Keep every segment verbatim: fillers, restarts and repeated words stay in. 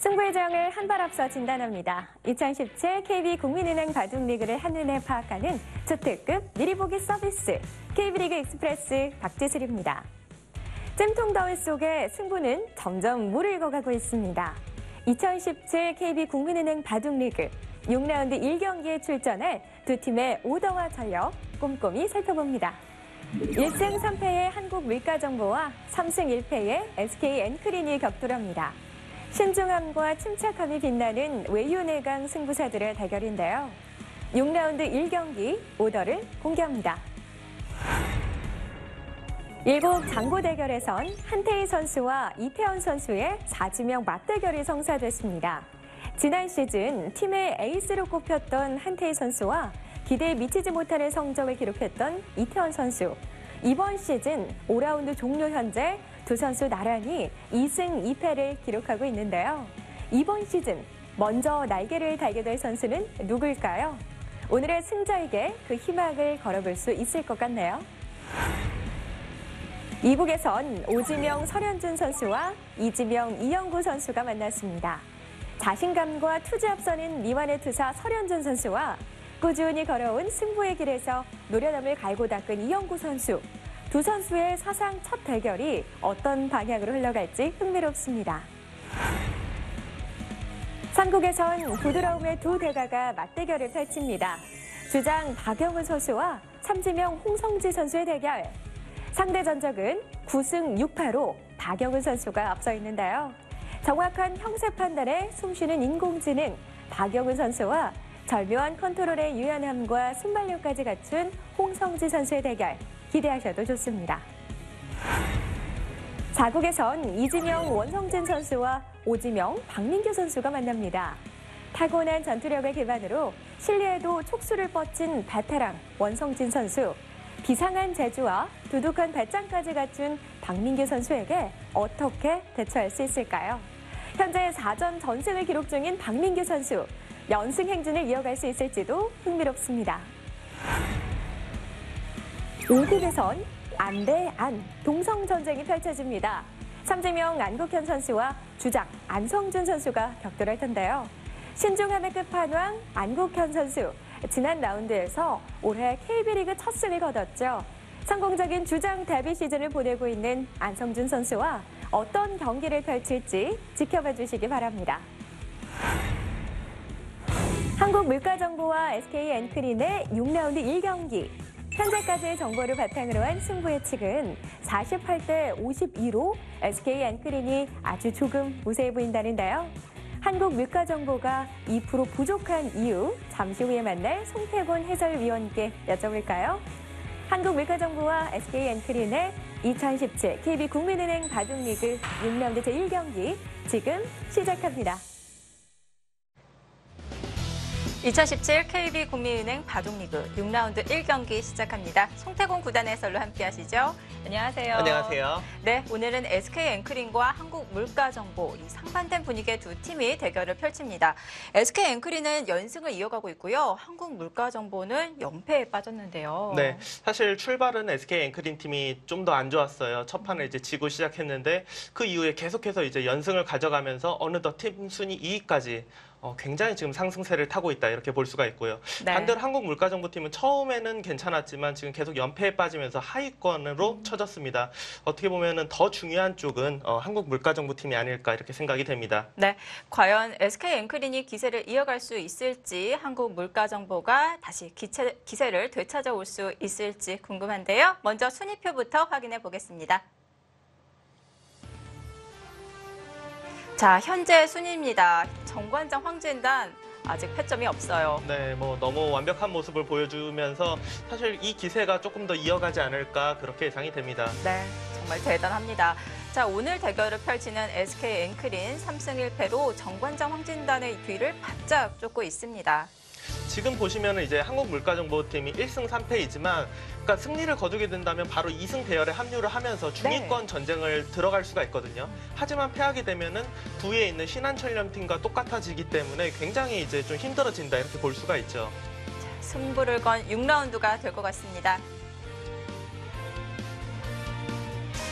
승부의 장을 한 발 앞서 진단합니다. 이천십칠 케이비 국민은행 바둑리그를 한눈에 파악하는 초특급 미리 보기 서비스 케이비리그 익스프레스 박지슬입니다. 찜통 더위 속에 승부는 점점 물을 익어가고 있습니다. 이천십칠 케이비 국민은행 바둑리그 육 라운드 일 경기에 출전할 두 팀의 오더와 전력 꼼꼼히 살펴봅니다. 일 승 삼 패의 한국물가정보와 삼 승 일 패의 에스케이 엔크린이 격돌합니다. 신중함과 침착함이 빛나는 외유내강 승부사들의 대결인데요. 육 라운드 일 경기 오더를 공개합니다. 일곱 장고 대결에선 한태희 선수와 이태원 선수의 사지명 맞대결이 성사됐습니다. 지난 시즌 팀의 에이스로 꼽혔던 한태희 선수와 기대에 미치지 못하는 성적을 기록했던 이태원 선수. 이번 시즌 오 라운드 종료 현재 두 선수 나란히 이 승 이 패를 기록하고 있는데요. 이번 시즌 먼저 날개를 달게 될 선수는 누구일까요? 오늘의 승자에게 그 희망을 걸어볼 수 있을 것 같네요. 이 국에선 오지명 설현준 선수와 이지명 이영구 선수가 만났습니다. 자신감과 투지 앞서는 미완의 투사 설현준 선수와 꾸준히 걸어온 승부의 길에서 노련함을 갈고 닦은 이영구 선수. 두 선수의 사상 첫 대결이 어떤 방향으로 흘러갈지 흥미롭습니다. 삼국에선 부드러움의 두 대가가 맞대결을 펼칩니다. 주장 박영훈 선수와 삼지명 홍성지 선수의 대결. 상대 전적은 구 승 육 패로 박영훈 선수가 앞서 있는데요. 정확한 형세 판단에 숨쉬는 인공지능 박영훈 선수와 절묘한 컨트롤의 유연함과 순발력까지 갖춘 홍성지 선수의 대결. 기대하셔도 좋습니다. 사 국에선 이지명 원성진 선수와 오지명 박민규 선수가 만납니다. 타고난 전투력을 기반으로 실리에도 촉수를 뻗친 베테랑 원성진 선수. 비상한 재주와 두둑한 배짱까지 갖춘 박민규 선수에게 어떻게 대처할 수 있을까요? 현재 사 전 전승을 기록 중인 박민규 선수. 연승 행진을 이어갈 수 있을지도 흥미롭습니다. 오 국에선 안 대 안 동성 전쟁이 펼쳐집니다. 삼지명 안국현 선수와 주장 안성준 선수가 격돌할 텐데요. 신중함의 끝판왕 안국현 선수. 지난 라운드에서 올해 케이비리그 첫 승을 거뒀죠. 성공적인 주장 데뷔 시즌을 보내고 있는 안성준 선수와 어떤 경기를 펼칠지 지켜봐 주시기 바랍니다. 한국물가정보와 에스케이 엔크린의 육 라운드 일 경기. 현재까지의 정보를 바탕으로 한 승부 예측은 사십팔 대 오십이로 에스케이 엔크린이 아주 조금 우세해 보인다는데요. 한국물가정보가 이 퍼센트 부족한 이유 잠시 후에 만날 송태곤 해설위원께 여쭤볼까요? 한국물가정보와 에스케이 엔크린의 이천십칠 케이비 국민은행 바둑리그 육 라운드 제일 경기 지금 시작합니다. 이천십칠 케이비 국민은행 바둑리그 육 라운드 일 경기 시작합니다. 송태곤 구단 해설로 함께하시죠. 안녕하세요. 안녕하세요. 네, 오늘은 에스케이 앵크린과 한국물가정보 이 상반된 분위기의 두 팀이 대결을 펼칩니다. 에스케이 앵크린은 연승을 이어가고 있고요. 한국물가정보는 연패에 빠졌는데요. 네, 사실 출발은 에스케이 앵크린 팀이 좀 더 안 좋았어요. 첫 판을 이제 지고 시작했는데 그 이후에 계속해서 이제 연승을 가져가면서 어느덧 팀 순위 이 위까지 어, 굉장히 지금 상승세를 타고 있다 이렇게 볼 수가 있고요. 네. 반대로 한국물가정보팀은 처음에는 괜찮았지만 지금 계속 연패에 빠지면서 하위권으로 음. 쳐졌습니다. 어떻게 보면은 더 중요한 쪽은 어, 한국물가정보팀이 아닐까 이렇게 생각이 됩니다. 네, 과연 에스케이 앵크린이 기세를 이어갈 수 있을지 한국물가정보가 다시 기체, 기세를 되찾아올 수 있을지 궁금한데요. 먼저 순위표부터 확인해 보겠습니다. 자, 현재 순위입니다. 정관장 황진단 아직 패점이 없어요. 네, 뭐 너무 완벽한 모습을 보여주면서 사실 이 기세가 조금 더 이어가지 않을까 그렇게 예상이 됩니다. 네, 정말 대단합니다. 자, 오늘 대결을 펼치는 에스케이 앵크린 삼 승 일 패로 정관장 황진단의 뒤를 바짝 쫓고 있습니다. 지금 보시면 이제 한국물가정보팀이 일 승 삼 패이지만 그러니까 승리를 거두게 된다면 바로 이 승 대열에 합류를 하면서 중위권 네. 전쟁을 들어갈 수가 있거든요. 하지만 패하게 되면은 부위에 있는 신한철염팀과 똑같아지기 때문에 굉장히 이제 좀 힘들어진다 이렇게 볼 수가 있죠. 자, 승부를 건 육 라운드가 될 것 같습니다.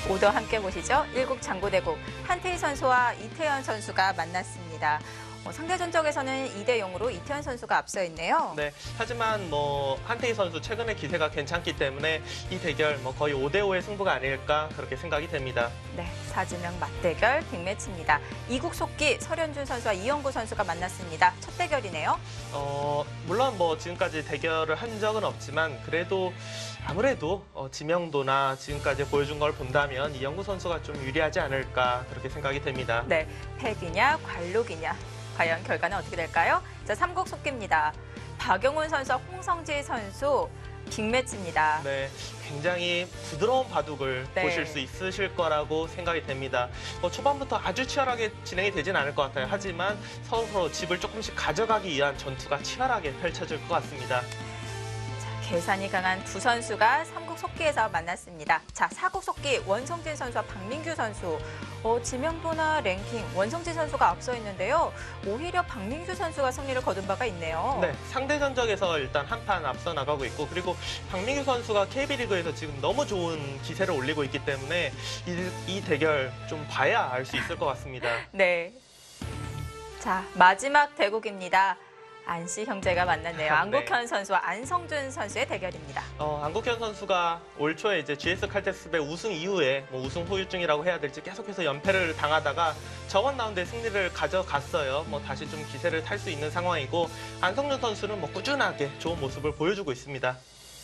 오더 함께 보시죠. 일국 장고대국 한태희 선수와 이태현 선수가 만났습니다. 어, 상대 전적에서는 이 대 영으로 이태현 선수가 앞서 있네요. 네, 하지만 뭐 한태희 선수 최근에 기세가 괜찮기 때문에 이 대결 뭐 거의 오 대 오의 승부가 아닐까 그렇게 생각이 됩니다. 네, 사지명 맞대결 빅매치입니다. 이국 속기 설현준 선수와 이영구 선수가 만났습니다. 첫 대결이네요. 어, 물론 뭐 지금까지 대결을 한 적은 없지만 그래도 아무래도 어, 지명도나 지금까지 보여준 걸 본다면 이영구 선수가 좀 유리하지 않을까 그렇게 생각이 됩니다. 네, 패기냐 관록이냐. 과연 결과는 어떻게 될까요? 자, 삼국 속기입니다. 박영훈 선수와 홍성지 선수 빅매치입니다. 네, 굉장히 부드러운 바둑을 네. 보실 수 있으실 거라고 생각이 됩니다. 뭐 초반부터 아주 치열하게 진행이 되진 않을 것 같아요. 하지만 서로 서로 집을 조금씩 가져가기 위한 전투가 치열하게 펼쳐질 것 같습니다. 계산이 강한 두 선수가 삼국 속기에서 만났습니다. 자, 사국 속기 원성진 선수와 박민규 선수. 어, 지명도나 랭킹 원성진 선수가 앞서 있는데요. 오히려 박민규 선수가 승리를 거둔 바가 있네요. 네, 상대 전적에서 일단 한 판 앞서 나가고 있고 그리고 박민규 선수가 케이비리그에서 지금 너무 좋은 기세를 올리고 있기 때문에 이, 이 대결 좀 봐야 알 수 있을 것 같습니다. 네. 자, 마지막 대국입니다. 안씨 형제가 만났네요. 안국현 선수와 안성준 선수의 대결입니다. 어, 안국현 선수가 올 초에 이제 지에스 칼텍스배 우승 이후에 뭐 우승 후유증이라고 해야 될지 계속해서 연패를 당하다가 저번 라운드에 승리를 가져갔어요. 뭐 다시 좀 기세를 탈 수 있는 상황이고 안성준 선수는 뭐 꾸준하게 좋은 모습을 보여주고 있습니다.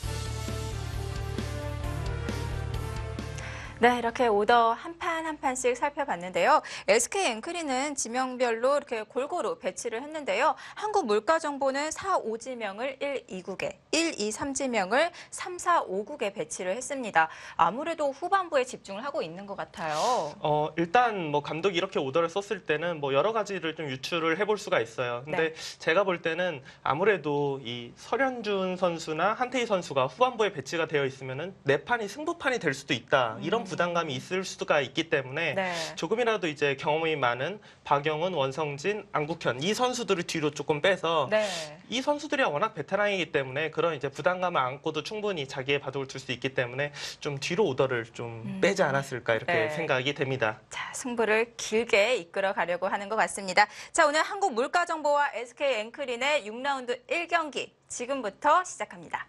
네, 이렇게 오더 한 판 한 판씩 살펴봤는데요. 에스케이 앵크리는 지명별로 이렇게 골고루 배치를 했는데요. 한국물가정보는 사, 오 지명을 일, 이국에, 일, 이, 삼 지명을 삼, 사, 오국에 배치를 했습니다. 아무래도 후반부에 집중을 하고 있는 것 같아요. 어, 일단 뭐 감독이 이렇게 오더를 썼을 때는 뭐 여러 가지를 좀 유추를 해볼 수가 있어요. 근데 네. 제가 볼 때는 아무래도 이 설현준 선수나 한태희 선수가 후반부에 배치가 되어 있으면은 내 판이 승부판이 될 수도 있다. 이런 부담감이 있을 수가 있기 때문에 네. 조금이라도 이제 경험이 많은 박영훈, 원성진, 안국현 이 선수들을 뒤로 조금 빼서 네. 이 선수들이 워낙 베테랑이기 때문에 그런 이제 부담감을 안고도 충분히 자기의 바둑을 둘 수 있기 때문에 좀 뒤로 오더를 좀 음. 빼지 않았을까 이렇게 네. 생각이 됩니다. 자, 승부를 길게 이끌어 가려고 하는 것 같습니다. 자, 오늘 한국물가정보와 에스케이 앵크린의 육 라운드 일 경기 지금부터 시작합니다.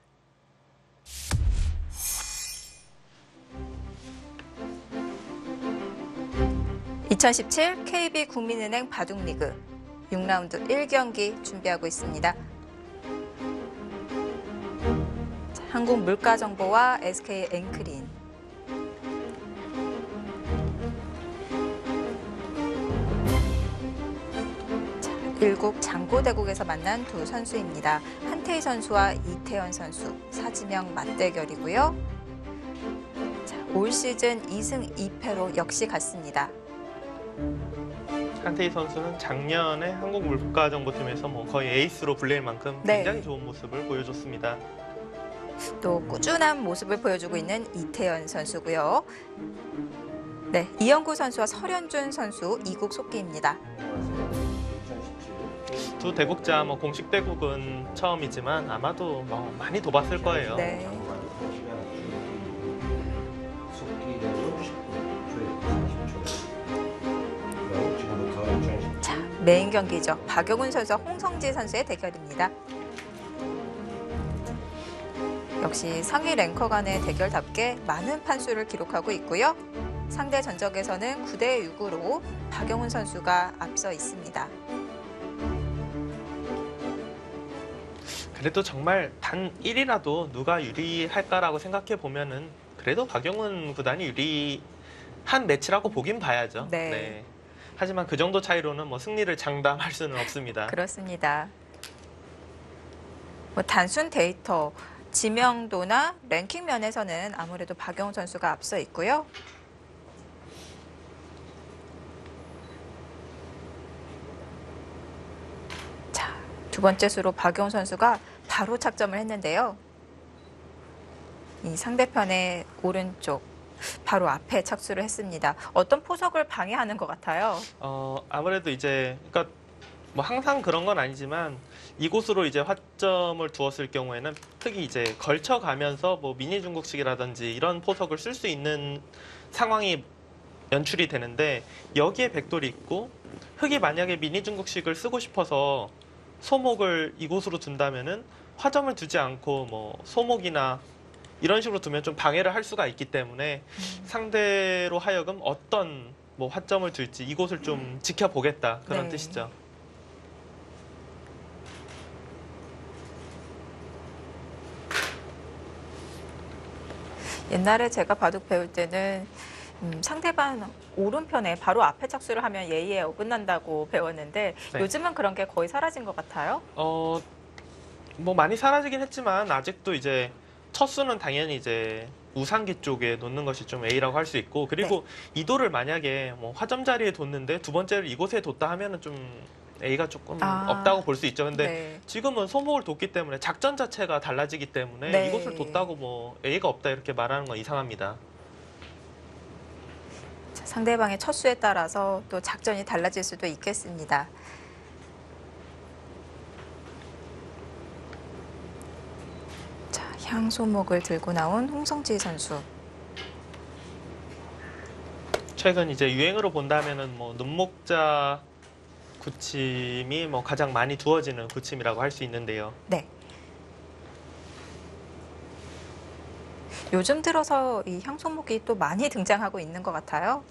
이천십칠 케이비 국민은행 바둑리그 육 라운드 일 경기 준비하고 있습니다. 자, 한국물가정보와 에스케이 앵크린. 자, 일국 장고대국에서 만난 두 선수입니다. 한태희 선수와 이태현 선수, 사지명 맞대결이고요. 자, 올 시즌 이 승 이 패로 역시 같습니다. 한태희 선수는 작년에 한국물가정보팀에서 뭐 거의 에이스로 불릴 만큼 네. 굉장히 좋은 모습을 보여줬습니다. 또 꾸준한 모습을 보여주고 있는 이태현 선수고요. 네, 이영구 선수와 설현준 선수 이국 속기입니다. 두 대국자 뭐 공식 대국은 처음이지만 아마도 뭐 많이 둬봤을 거예요. 네. 자, 메인 경기죠. 박영훈 선수와 홍성지 선수의 대결입니다. 역시 상위 랭커 간의 대결답게 많은 판수를 기록하고 있고요. 상대 전적에서는 구 대 육으로 박영훈 선수가 앞서 있습니다. 그래도 정말 단 일이라도 누가 유리할까라고 생각해 보면은 그래도 박영훈 구단이 유리한 매치라고 보긴 봐야죠. 네. 하지만 그 정도 차이로는 뭐 승리를 장담할 수는 없습니다. 그렇습니다. 뭐 단순 데이터, 지명도나 랭킹 면에서는 아무래도 박영훈 선수가 앞서 있고요. 자, 두 번째 수로 박영훈 선수가 바로 착점을 했는데요. 이 상대편의 오른쪽 바로 앞에 착수를 했습니다. 어떤 포석을 방해하는 것 같아요. 어, 아무래도 이제 그러니까 뭐 항상 그런 건 아니지만 이곳으로 이제 화점을 두었을 경우에는 흙이 이제 걸쳐가면서 뭐 미니 중국식이라든지 이런 포석을 쓸 수 있는 상황이 연출이 되는데 여기에 백돌이 있고 흙이 만약에 미니 중국식을 쓰고 싶어서 소목을 이곳으로 둔다면은 화점을 두지 않고 뭐 소목이나 이런 식으로 두면 좀 방해를 할 수가 있기 때문에 음. 상대로 하여금 어떤 뭐 화점을 둘지 이곳을 좀 지켜보겠다 그런 네. 뜻이죠. 옛날에 제가 바둑 배울 때는 음, 상대방 오른편에 바로 앞에 착수를 하면 예의에 어긋난다고 배웠는데 네. 요즘은 그런 게 거의 사라진 것 같아요. 어, 뭐 많이 사라지긴 했지만 아직도 이제 첫 수는 당연히 이제 우상기 쪽에 놓는 것이 좀 A라고 할 수 있고 그리고 네. 이도를 만약에 뭐 화점 자리에 뒀는데 두 번째를 이곳에 뒀다 하면은 좀 A가 조금 아, 없다고 볼 수 있죠. 근데 네. 지금은 소목을 뒀기 때문에 작전 자체가 달라지기 때문에 네. 이곳을 뒀다고 뭐 A가 없다 이렇게 말하는 건 이상합니다. 자, 상대방의 첫 수에 따라서 또 작전이 달라질 수도 있겠습니다. 자, 향소목을 들고 나온 홍성지 선수. 최근 이제 유행으로 본다면은 뭐 눈목자 구침이 뭐 가장 많이 두어지는 구침이라고 할 수 있는데요. 네. 요즘 들어서 이 향소목이 또 많이 등장하고 있는 것 같아요.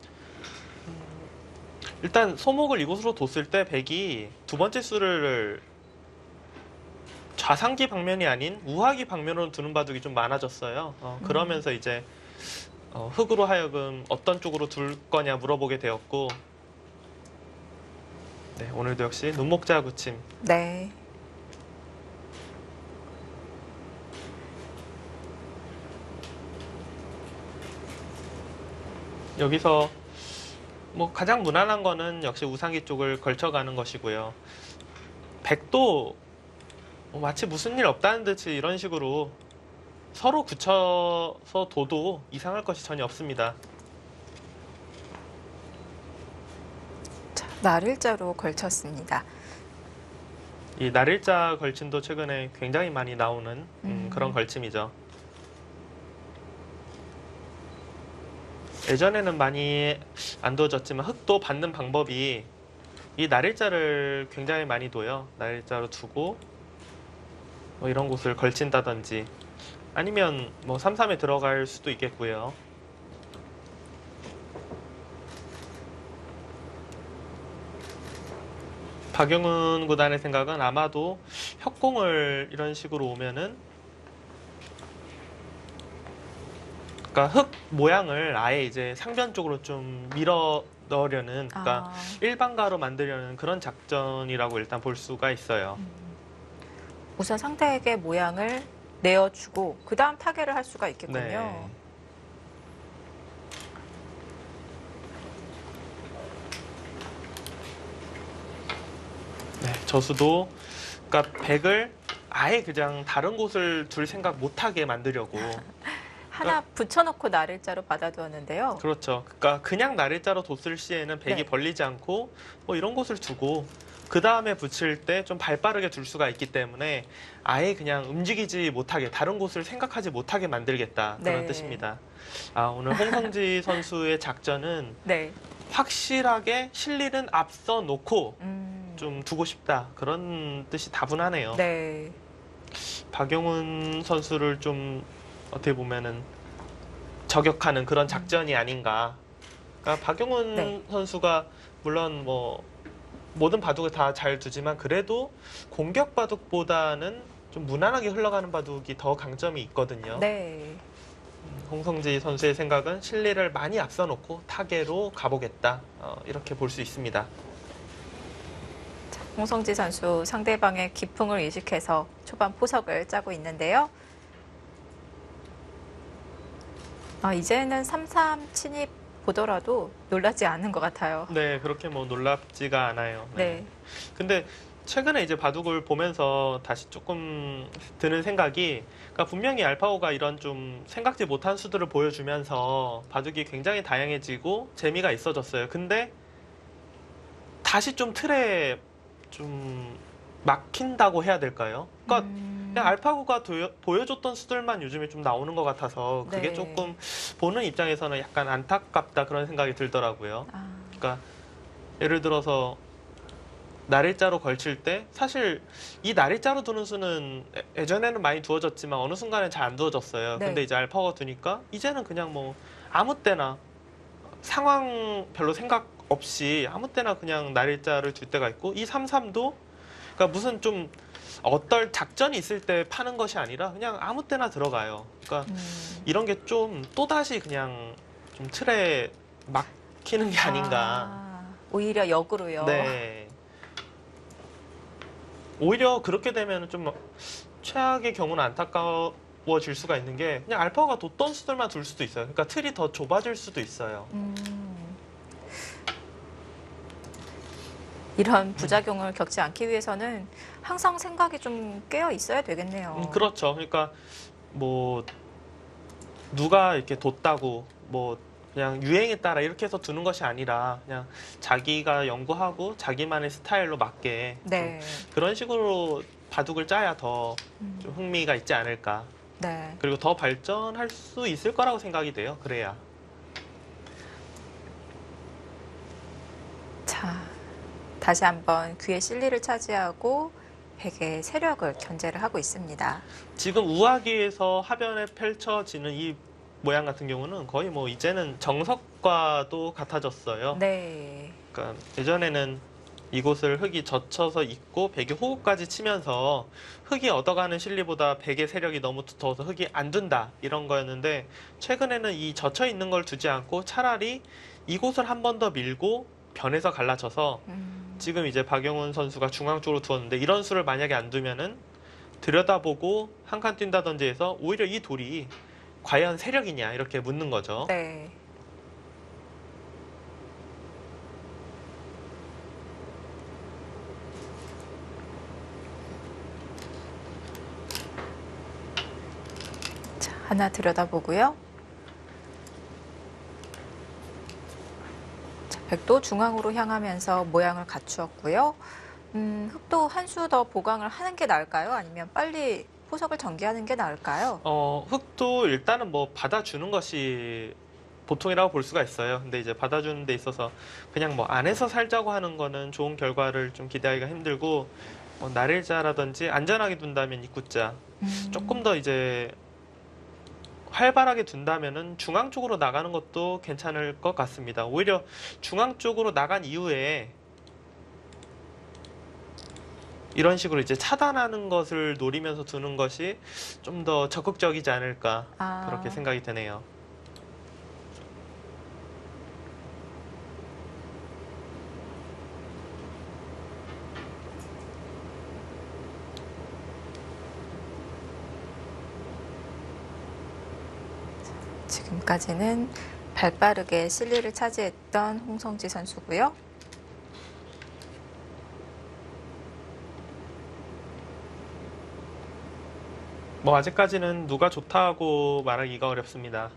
일단 소목을 이곳으로 뒀을 때 백이 두 번째 수를 좌상기 방면이 아닌 우하기 방면으로 두는 바둑이 좀 많아졌어요. 어, 그러면서 음. 이제 어, 흙으로 하여금 어떤 쪽으로 둘 거냐 물어보게 되었고 네, 오늘도 역시 눈목자 구침. 네. 여기서 뭐 가장 무난한 거는 역시 우상기 쪽을 걸쳐가는 것이고요. 백도 뭐 마치 무슨 일 없다는 듯이 이런 식으로 서로 굳혀서 둬도 이상할 것이 전혀 없습니다. 자, 날일자로 걸쳤습니다. 이 날일자 걸침도 최근에 굉장히 많이 나오는 음, 음. 그런 걸침이죠. 예전에는 많이 안 두어졌지만 흙도 받는 방법이 이 날일자를 굉장히 많이 둬요. 날일자로 두고 뭐 이런 곳을 걸친다든지 아니면 뭐 삼 삼에 들어갈 수도 있겠고요. 박용훈 구단의 생각은 아마도 협공을 이런 식으로 오면은 그러니까 흙 모양을 아예 이제 상변 쪽으로 좀 밀어 넣으려는 그러니까 아. 일반가로 만들려는 그런 작전이라고 일단 볼 수가 있어요. 음. 우선 상대에게 모양을 내어주고 그 다음 타개를 할 수가 있겠군요. 네. 네, 저수도 그러니까 백을 아예 그냥 다른 곳을 둘 생각 못하게 만들려고 하나 붙여놓고 날일자로 받아두었는데요. 그렇죠. 그러니까 그냥 날일자로 뒀을 시에는 백이 네. 벌리지 않고 뭐 이런 곳을 두고 그 다음에 붙일 때 좀 발빠르게 둘 수가 있기 때문에 아예 그냥 움직이지 못하게 다른 곳을 생각하지 못하게 만들겠다 그런 네. 뜻입니다. 아, 오늘 홍성지 선수의 작전은 네. 확실하게 실리는 앞서 놓고 음. 좀 두고 싶다 그런 뜻이 다분하네요. 네. 박용훈 선수를 좀 어떻게 보면은 저격하는 그런 작전이 아닌가. 그러니까 박용훈 네. 선수가 물론 뭐 모든 바둑을 다 잘 두지만 그래도 공격 바둑보다는 좀 무난하게 흘러가는 바둑이 더 강점이 있거든요. 네. 홍성지 선수의 생각은 실리를 많이 앞서 놓고 타계로 가보겠다. 어, 이렇게 볼 수 있습니다. 자, 홍성지 선수 상대방의 기풍을 의식해서 초반 포석을 짜고 있는데요. 아, 이제는 삼 삼 침입 보더라도 놀라지 않은 것 같아요. 네, 그렇게 뭐 놀랍지가 않아요. 네. 네. 근데 최근에 이제 바둑을 보면서 다시 조금 드는 생각이, 그러니까 분명히 알파고가 이런 좀 생각지 못한 수들을 보여주면서 바둑이 굉장히 다양해지고 재미가 있어졌어요. 근데 다시 좀 틀에 좀 막힌다고 해야 될까요? 그러니까 음. 그냥 알파고가 도여, 보여줬던 수들만 요즘에 좀 나오는 것 같아서 그게 네. 조금 보는 입장에서는 약간 안타깝다 그런 생각이 들더라고요. 아, 그러니까 예를 들어서 날일자로 걸칠 때 사실 이 날일자로 두는 수는 예- 예전에는 많이 두어졌지만 어느 순간엔 잘 안 두어졌어요. 네. 근데 이제 알파고가 두니까 이제는 그냥 뭐 아무 때나 상황 별로 생각 없이 아무 때나 그냥 날일자를 둘 때가 있고 이 삼삼도 그러니까 무슨 좀 어떨 작전이 있을 때 파는 것이 아니라 그냥 아무 때나 들어가요. 그러니까 음. 이런 게 좀 또다시 그냥 좀 틀에 막히는 게 아닌가. 아, 오히려 역으로요. 네. 오히려 그렇게 되면 좀 최악의 경우는 안타까워질 수가 있는 게 그냥 알파고가 뒀던 수들만 둘 수도 있어요. 그러니까 틀이 더 좁아질 수도 있어요. 음. 이런 부작용을 겪지 않기 위해서는 항상 생각이 좀 깨어 있어야 되겠네요. 음, 그렇죠. 그러니까 뭐 누가 이렇게 뒀다고 뭐 그냥 유행에 따라 이렇게 해서 두는 것이 아니라 그냥 자기가 연구하고 자기만의 스타일로 맞게 네. 좀 그런 식으로 바둑을 짜야 더 좀 음. 흥미가 있지 않을까. 네. 그리고 더 발전할 수 있을 거라고 생각이 돼요. 그래야. 자, 다시 한번 귀의 실리를 차지하고 백의 세력을 견제를 하고 있습니다. 지금 우아기에서 하변에 펼쳐지는 이 모양 같은 경우는 거의 뭐 이제는 정석과도 같아졌어요. 네. 그러니까 예전에는 이곳을 흙이 젖혀서 있고 백이 호흡까지 치면서 흙이 얻어가는 실리보다 백의 세력이 너무 두터워서 흙이 안 둔다 이런 거였는데 최근에는 이 젖혀 있는 걸 두지 않고 차라리 이곳을 한 번 더 밀고 변해서 갈라쳐서 음. 지금 이제 박용훈 선수가 중앙 쪽으로 두었는데 이런 수를 만약에 안 두면은 들여다보고 한 칸 뛴다든지 해서 오히려 이 돌이 과연 세력이냐 이렇게 묻는 거죠. 네. 자, 하나 들여다보고요. 자, 백도 중앙으로 향하면서 모양을 갖추었고요. 음, 흑도 한 수 더 보강을 하는 게 나을까요? 아니면 빨리 포석을 전개하는 게 나을까요? 어, 흙도 일단은 뭐 받아주는 것이 보통이라고 볼 수가 있어요. 근데 이제 받아주는 데 있어서 그냥 뭐 안에서 살자고 하는 거는 좋은 결과를 좀 기대하기가 힘들고 뭐 날일자라든지 안전하게 둔다면 입구자 음. 조금 더 이제 활발하게 둔다면은 중앙 쪽으로 나가는 것도 괜찮을 것 같습니다. 오히려 중앙 쪽으로 나간 이후에 이런 식으로 이제 차단하는 것을 노리면서 두는 것이 좀 더 적극적이지 않을까 아. 그렇게 생각이 드네요. 지금까지는 발빠르게 실리를 차지했던 홍성지 선수고요. 뭐 아직까지는 누가 좋다고 말하기가 어렵습니다.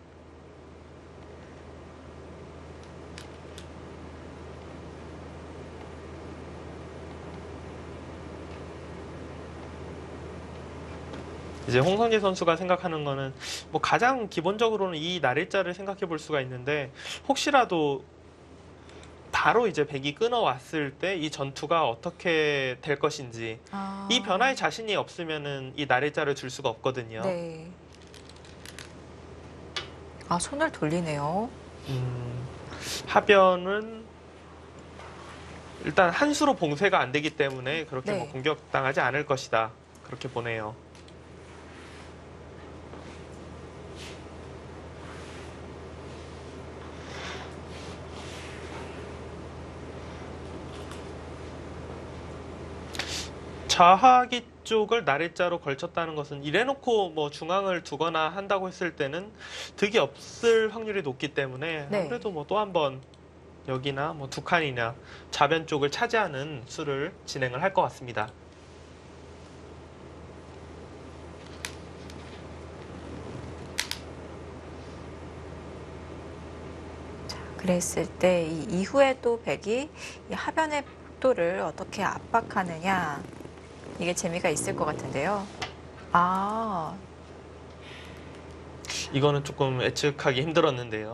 이제 홍성재 선수가 생각하는 거는 뭐 가장 기본적으로는 이 날일자를 생각해 볼 수가 있는데 혹시라도 바로 이제 백이 끊어왔을 때 이 전투가 어떻게 될 것인지 아. 이 변화에 자신이 없으면은 이 날일자를 줄 수가 없거든요. 네. 아, 손을 돌리네요. 음, 하변은 일단 한 수로 봉쇄가 안 되기 때문에 그렇게 네. 뭐 공격당하지 않을 것이다. 그렇게 보네요. 좌하기 쪽을 날일자로 걸쳤다는 것은 이래놓고 뭐 중앙을 두거나 한다고 했을 때는 득이 없을 확률이 높기 때문에 네. 아무래도 뭐 또 한 번 여기나 뭐 두 칸이나 좌변 쪽을 차지하는 수를 진행을 할 것 같습니다. 그랬을 때 이 이후에 또 백이 이 하변에 흑도를 어떻게 압박하느냐. 이게 재미가 있을 것 같은데요. 아, 이거는 조금 예측하기 힘들었는데요.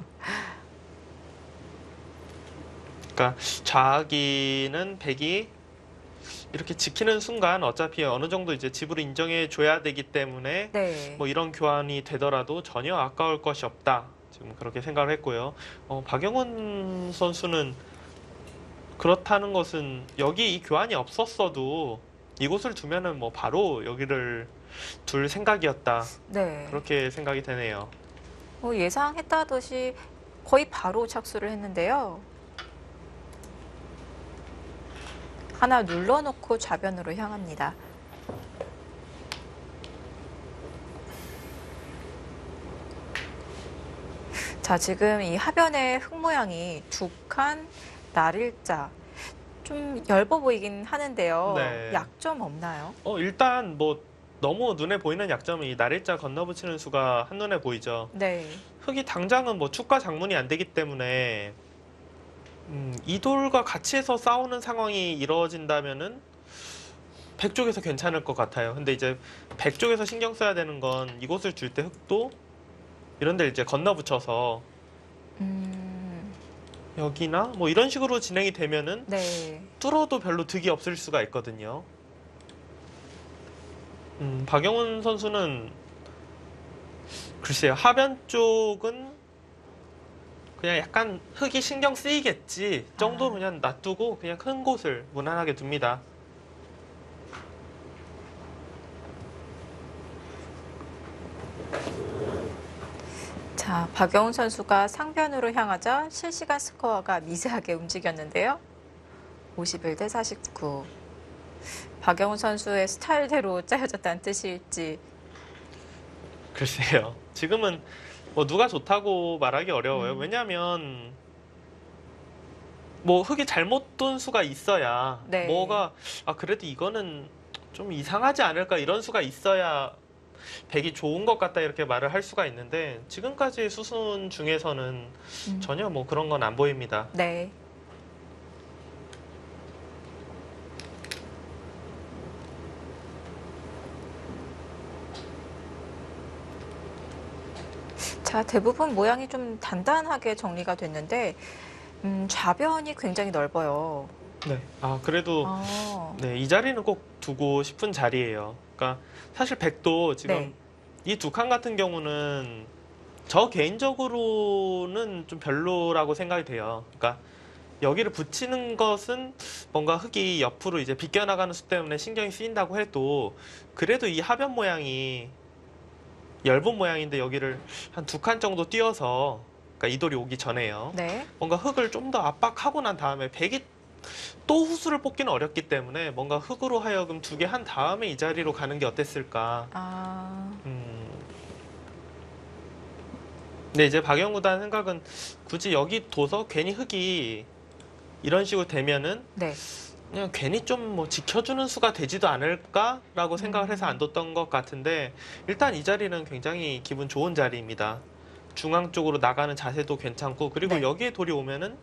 그러니까 좌기는 백이 이렇게 지키는 순간 어차피 어느 정도 이제 지불을 인정해 줘야 되기 때문에 네. 뭐 이런 교환이 되더라도 전혀 아까울 것이 없다. 지금 그렇게 생각을 했고요. 어, 박영훈 선수는 그렇다는 것은 여기 이 교환이 없었어도 이곳을 두면은 뭐 바로 여기를 둘 생각이었다. 네. 그렇게 생각이 되네요. 뭐 예상했다듯이 거의 바로 착수를 했는데요. 하나 눌러놓고 좌변으로 향합니다. 자, 지금 이 하변의 흙 모양이 두 칸, 날일자. 좀 엷어 보이긴 하는데요. 네. 약점 없나요? 어, 일단 뭐 너무 눈에 보이는 약점은 이 날일자 건너붙이는 수가 한눈에 보이죠. 네. 흙이 당장은 뭐 축과 장문이 안 되기 때문에 음, 이 돌과 같이 해서 싸우는 상황이 이루어진다면은 백 쪽에서 괜찮을 것 같아요. 근데 이제 백 쪽에서 신경 써야 되는 건 이곳을 줄 때 흙도 이런 데 이제 건너붙여서 음, 여기나 뭐 이런 식으로 진행이 되면은 네. 뚫어도 별로 득이 없을 수가 있거든요. 음, 박영훈 선수는 글쎄요, 하변 쪽은 그냥 약간 흙이 신경 쓰이겠지 정도 아. 그냥 놔두고 그냥 큰 곳을 무난하게 둡니다. 자, 박영훈 선수가 상변으로 향하자 실시간 스코어가 미세하게 움직였는데요. 오십일 대 사십구. 박영훈 선수의 스타일대로 짜여졌다는 뜻일지. 글쎄요. 지금은 뭐 누가 좋다고 말하기 어려워요. 음. 왜냐하면 뭐 흙이 잘못 둔 수가 있어야 네. 뭐가 아 그래도 이거는 좀 이상하지 않을까 이런 수가 있어야 백이 좋은 것 같다 이렇게 말을 할 수가 있는데 지금까지 수순 중에서는 음. 전혀 뭐 그런 건 안 보입니다. 네. 자, 대부분 모양이 좀 단단하게 정리가 됐는데 음, 좌변이 굉장히 넓어요. 네. 아 그래도 아, 네, 이 자리는 꼭 두고 싶은 자리예요. 그러니까 사실 백도 지금 네. 이 두 칸 같은 경우는 저 개인적으로는 좀 별로라고 생각이 돼요. 그러니까 여기를 붙이는 것은 뭔가 흙이 옆으로 이제 비껴나가는 수 때문에 신경이 쓰인다고 해도 그래도 이 하변 모양이 엷은 모양인데 여기를 한 두 칸 정도 띄어서 그러니까 이 돌이 오기 전에요. 네. 뭔가 흙을 좀 더 압박하고 난 다음에 백이 또 후수를 뽑기는 어렵기 때문에 뭔가 흙으로 하여금 두 개 한 다음에 이 자리로 가는 게 어땠을까. 아, 음. 근데 이제 박영구 구단 생각은 굳이 여기 둬서 괜히 흙이 이런 식으로 되면은 네. 그냥 괜히 좀 뭐 지켜주는 수가 되지도 않을까라고 생각을 해서 안 뒀던 것 같은데 일단 이 자리는 굉장히 기분 좋은 자리입니다. 중앙 쪽으로 나가는 자세도 괜찮고 그리고 네. 여기에 돌이 오면은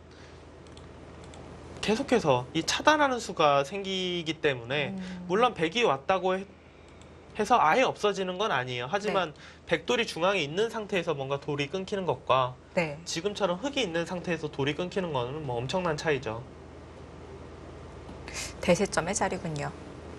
계속해서 이 차단하는 수가 생기기 때문에 음, 물론 백이 왔다고 해- 해서 아예 없어지는 건 아니에요. 하지만 네. 백돌이 중앙에 있는 상태에서 뭔가 돌이 끊기는 것과 네. 지금처럼 흙이 있는 상태에서 돌이 끊기는 거는 뭐 엄청난 차이죠. 대세점의 자리군요.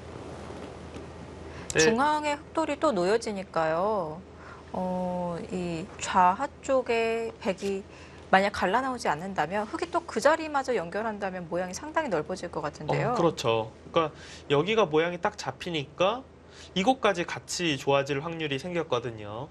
네. 중앙에 흙돌이 또 놓여지니까요. 어, 이 좌하 쪽에 백이 만약 갈라 나오지 않는다면 흙이 또 그 자리마저 연결한다면 모양이 상당히 넓어질 것 같은데요. 어, 그렇죠. 그러니까 여기가 모양이 딱 잡히니까 이곳까지 같이 좋아질 확률이 생겼거든요.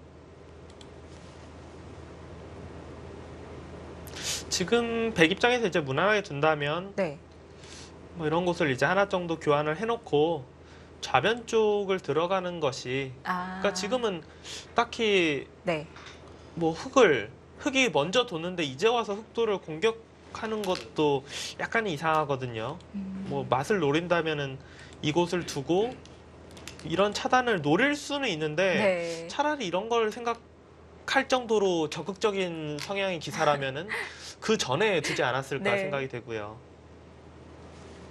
지금 백 입장에서 이제 무난하게 둔다면 네. 뭐 이런 곳을 이제 하나 정도 교환을 해놓고 좌변 쪽을 들어가는 것이 아, 그러니까 지금은 딱히 네. 뭐 흙을 흙이 먼저 도는데 이제 와서 흙돌을 공격하는 것도 약간 이상하거든요. 음, 뭐 맛을 노린다면은 이곳을 두고 이런 차단을 노릴 수는 있는데 네. 차라리 이런 걸 생각할 정도로 적극적인 성향의 기사라면은 그 전에 두지 않았을까 네. 생각이 되고요.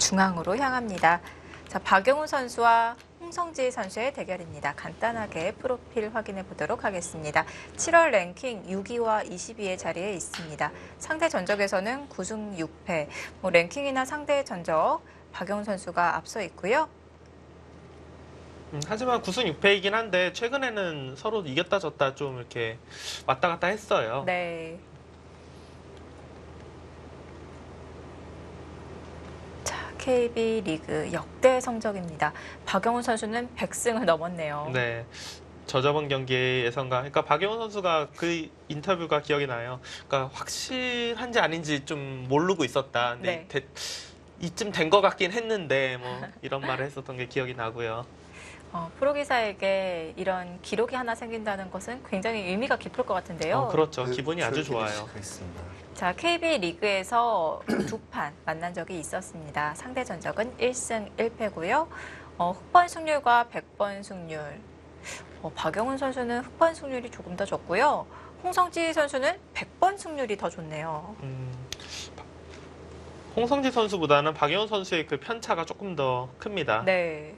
중앙으로 향합니다. 자, 박영훈 선수와 홍성지 선수의 대결입니다. 간단하게 프로필 확인해 보도록 하겠습니다. 칠월 랭킹 육 위와 이십 위의 자리에 있습니다. 상대 전적에서는 구 승 육 패. 뭐 랭킹이나 상대 전적 박영훈 선수가 앞서 있고요. 음, 하지만 구 승 육 패이긴 한데 최근에는 서로 이겼다 졌다 좀 이렇게 왔다 갔다 했어요. 네. 케이비 리그 역대 성적입니다. 박영훈 선수는 백 승을 넘었네요. 네. 저저번 경기에선가, 그러니까 박영훈 선수가 그 인터뷰가 기억이 나요. 그러니까 확실한지 아닌지 좀 모르고 있었다. 근데 네. 대- 이쯤 된 것 같긴 했는데 뭐 이런 말을 했었던 게 기억이 나고요. 어, 프로기사에게 이런 기록이 하나 생긴다는 것은 굉장히 의미가 깊을 것 같은데요. 어, 그렇죠. 그 기분이 아주 기록이 좋아요. 있습니다. 자, 케이비 리그에서 두 판 만난 적이 있었습니다. 상대 전적은 일 승 일 패고요. 어, 흑번 승률과 백번 승률. 어, 박영훈 선수는 흑번 승률이 조금 더 좋고요. 홍성지 선수는 백번 승률이 더 좋네요. 음, 홍성지 선수보다는 박영훈 선수의 그 편차가 조금 더 큽니다. 네.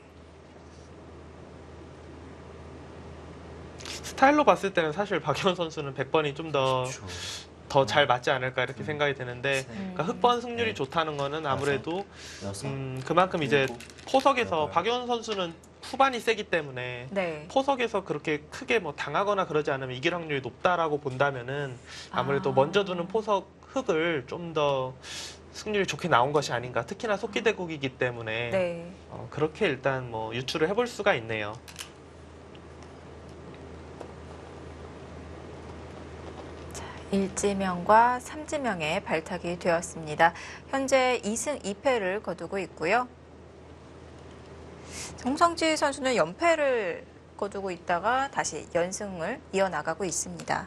스타일로 봤을 때는 사실 박영훈 선수는 백 번이 좀 더 더 잘 그렇죠. 맞지 않을까 이렇게 생각이 드는데, 음. 그러니까 흑번 승률이 네. 좋다는 거는 아무래도 여섯, 음, 그만큼 이제 일곱, 포석에서 여덟. 박영훈 선수는 후반이 세기 때문에 네. 포석에서 그렇게 크게 뭐 당하거나 그러지 않으면 이길 확률이 높다라고 본다면은 아무래도 아. 먼저 두는 포석 흑을 좀 더 승률이 좋게 나온 것이 아닌가. 특히나 속기대국이기 때문에 네. 어, 그렇게 일단 뭐 유추를 해볼 수가 있네요. 일지명과 삼지명에 발탁이 되었습니다. 현재 이 승 이 패를 거두고 있고요. 홍성지 선수는 연패를 거두고 있다가 다시 연승을 이어나가고 있습니다.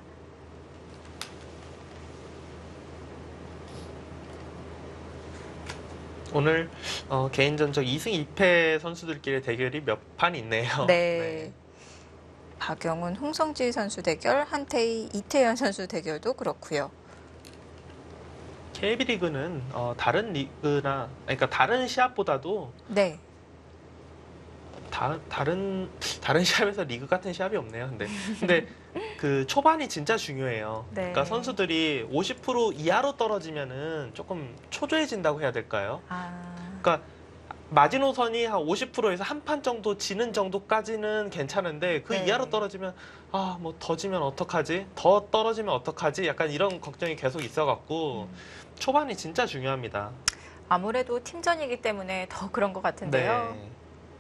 오늘 어, 개인 전적 이 승 이 패 선수들끼리 대결이 몇 판 있네요. 네. 박영훈, 홍성지 선수 대결, 한태희, 이태현 선수 대결도 그렇고요. 케이비 리그는 어, 다른 리그나, 그러니까 다른 시합보다도 네. 다, 다른 다른 시합에서 리그 같은 시합이 없네요. 근데 근데 그 초반이 진짜 중요해요. 네. 그러니까 선수들이 오십 퍼센트 이하로 떨어지면은 조금 초조해진다고 해야 될까요? 아, 그러니까 마지노선이 한 오십 퍼센트에서 한 판 정도 지는 정도까지는 괜찮은데 그 네. 이하로 떨어지면 아, 뭐 더 지면 어떡하지? 더 떨어지면 어떡하지? 약간 이런 걱정이 계속 있어갖고 음. 초반이 진짜 중요합니다. 아무래도 팀전이기 때문에 더 그런 것 같은데요. 네.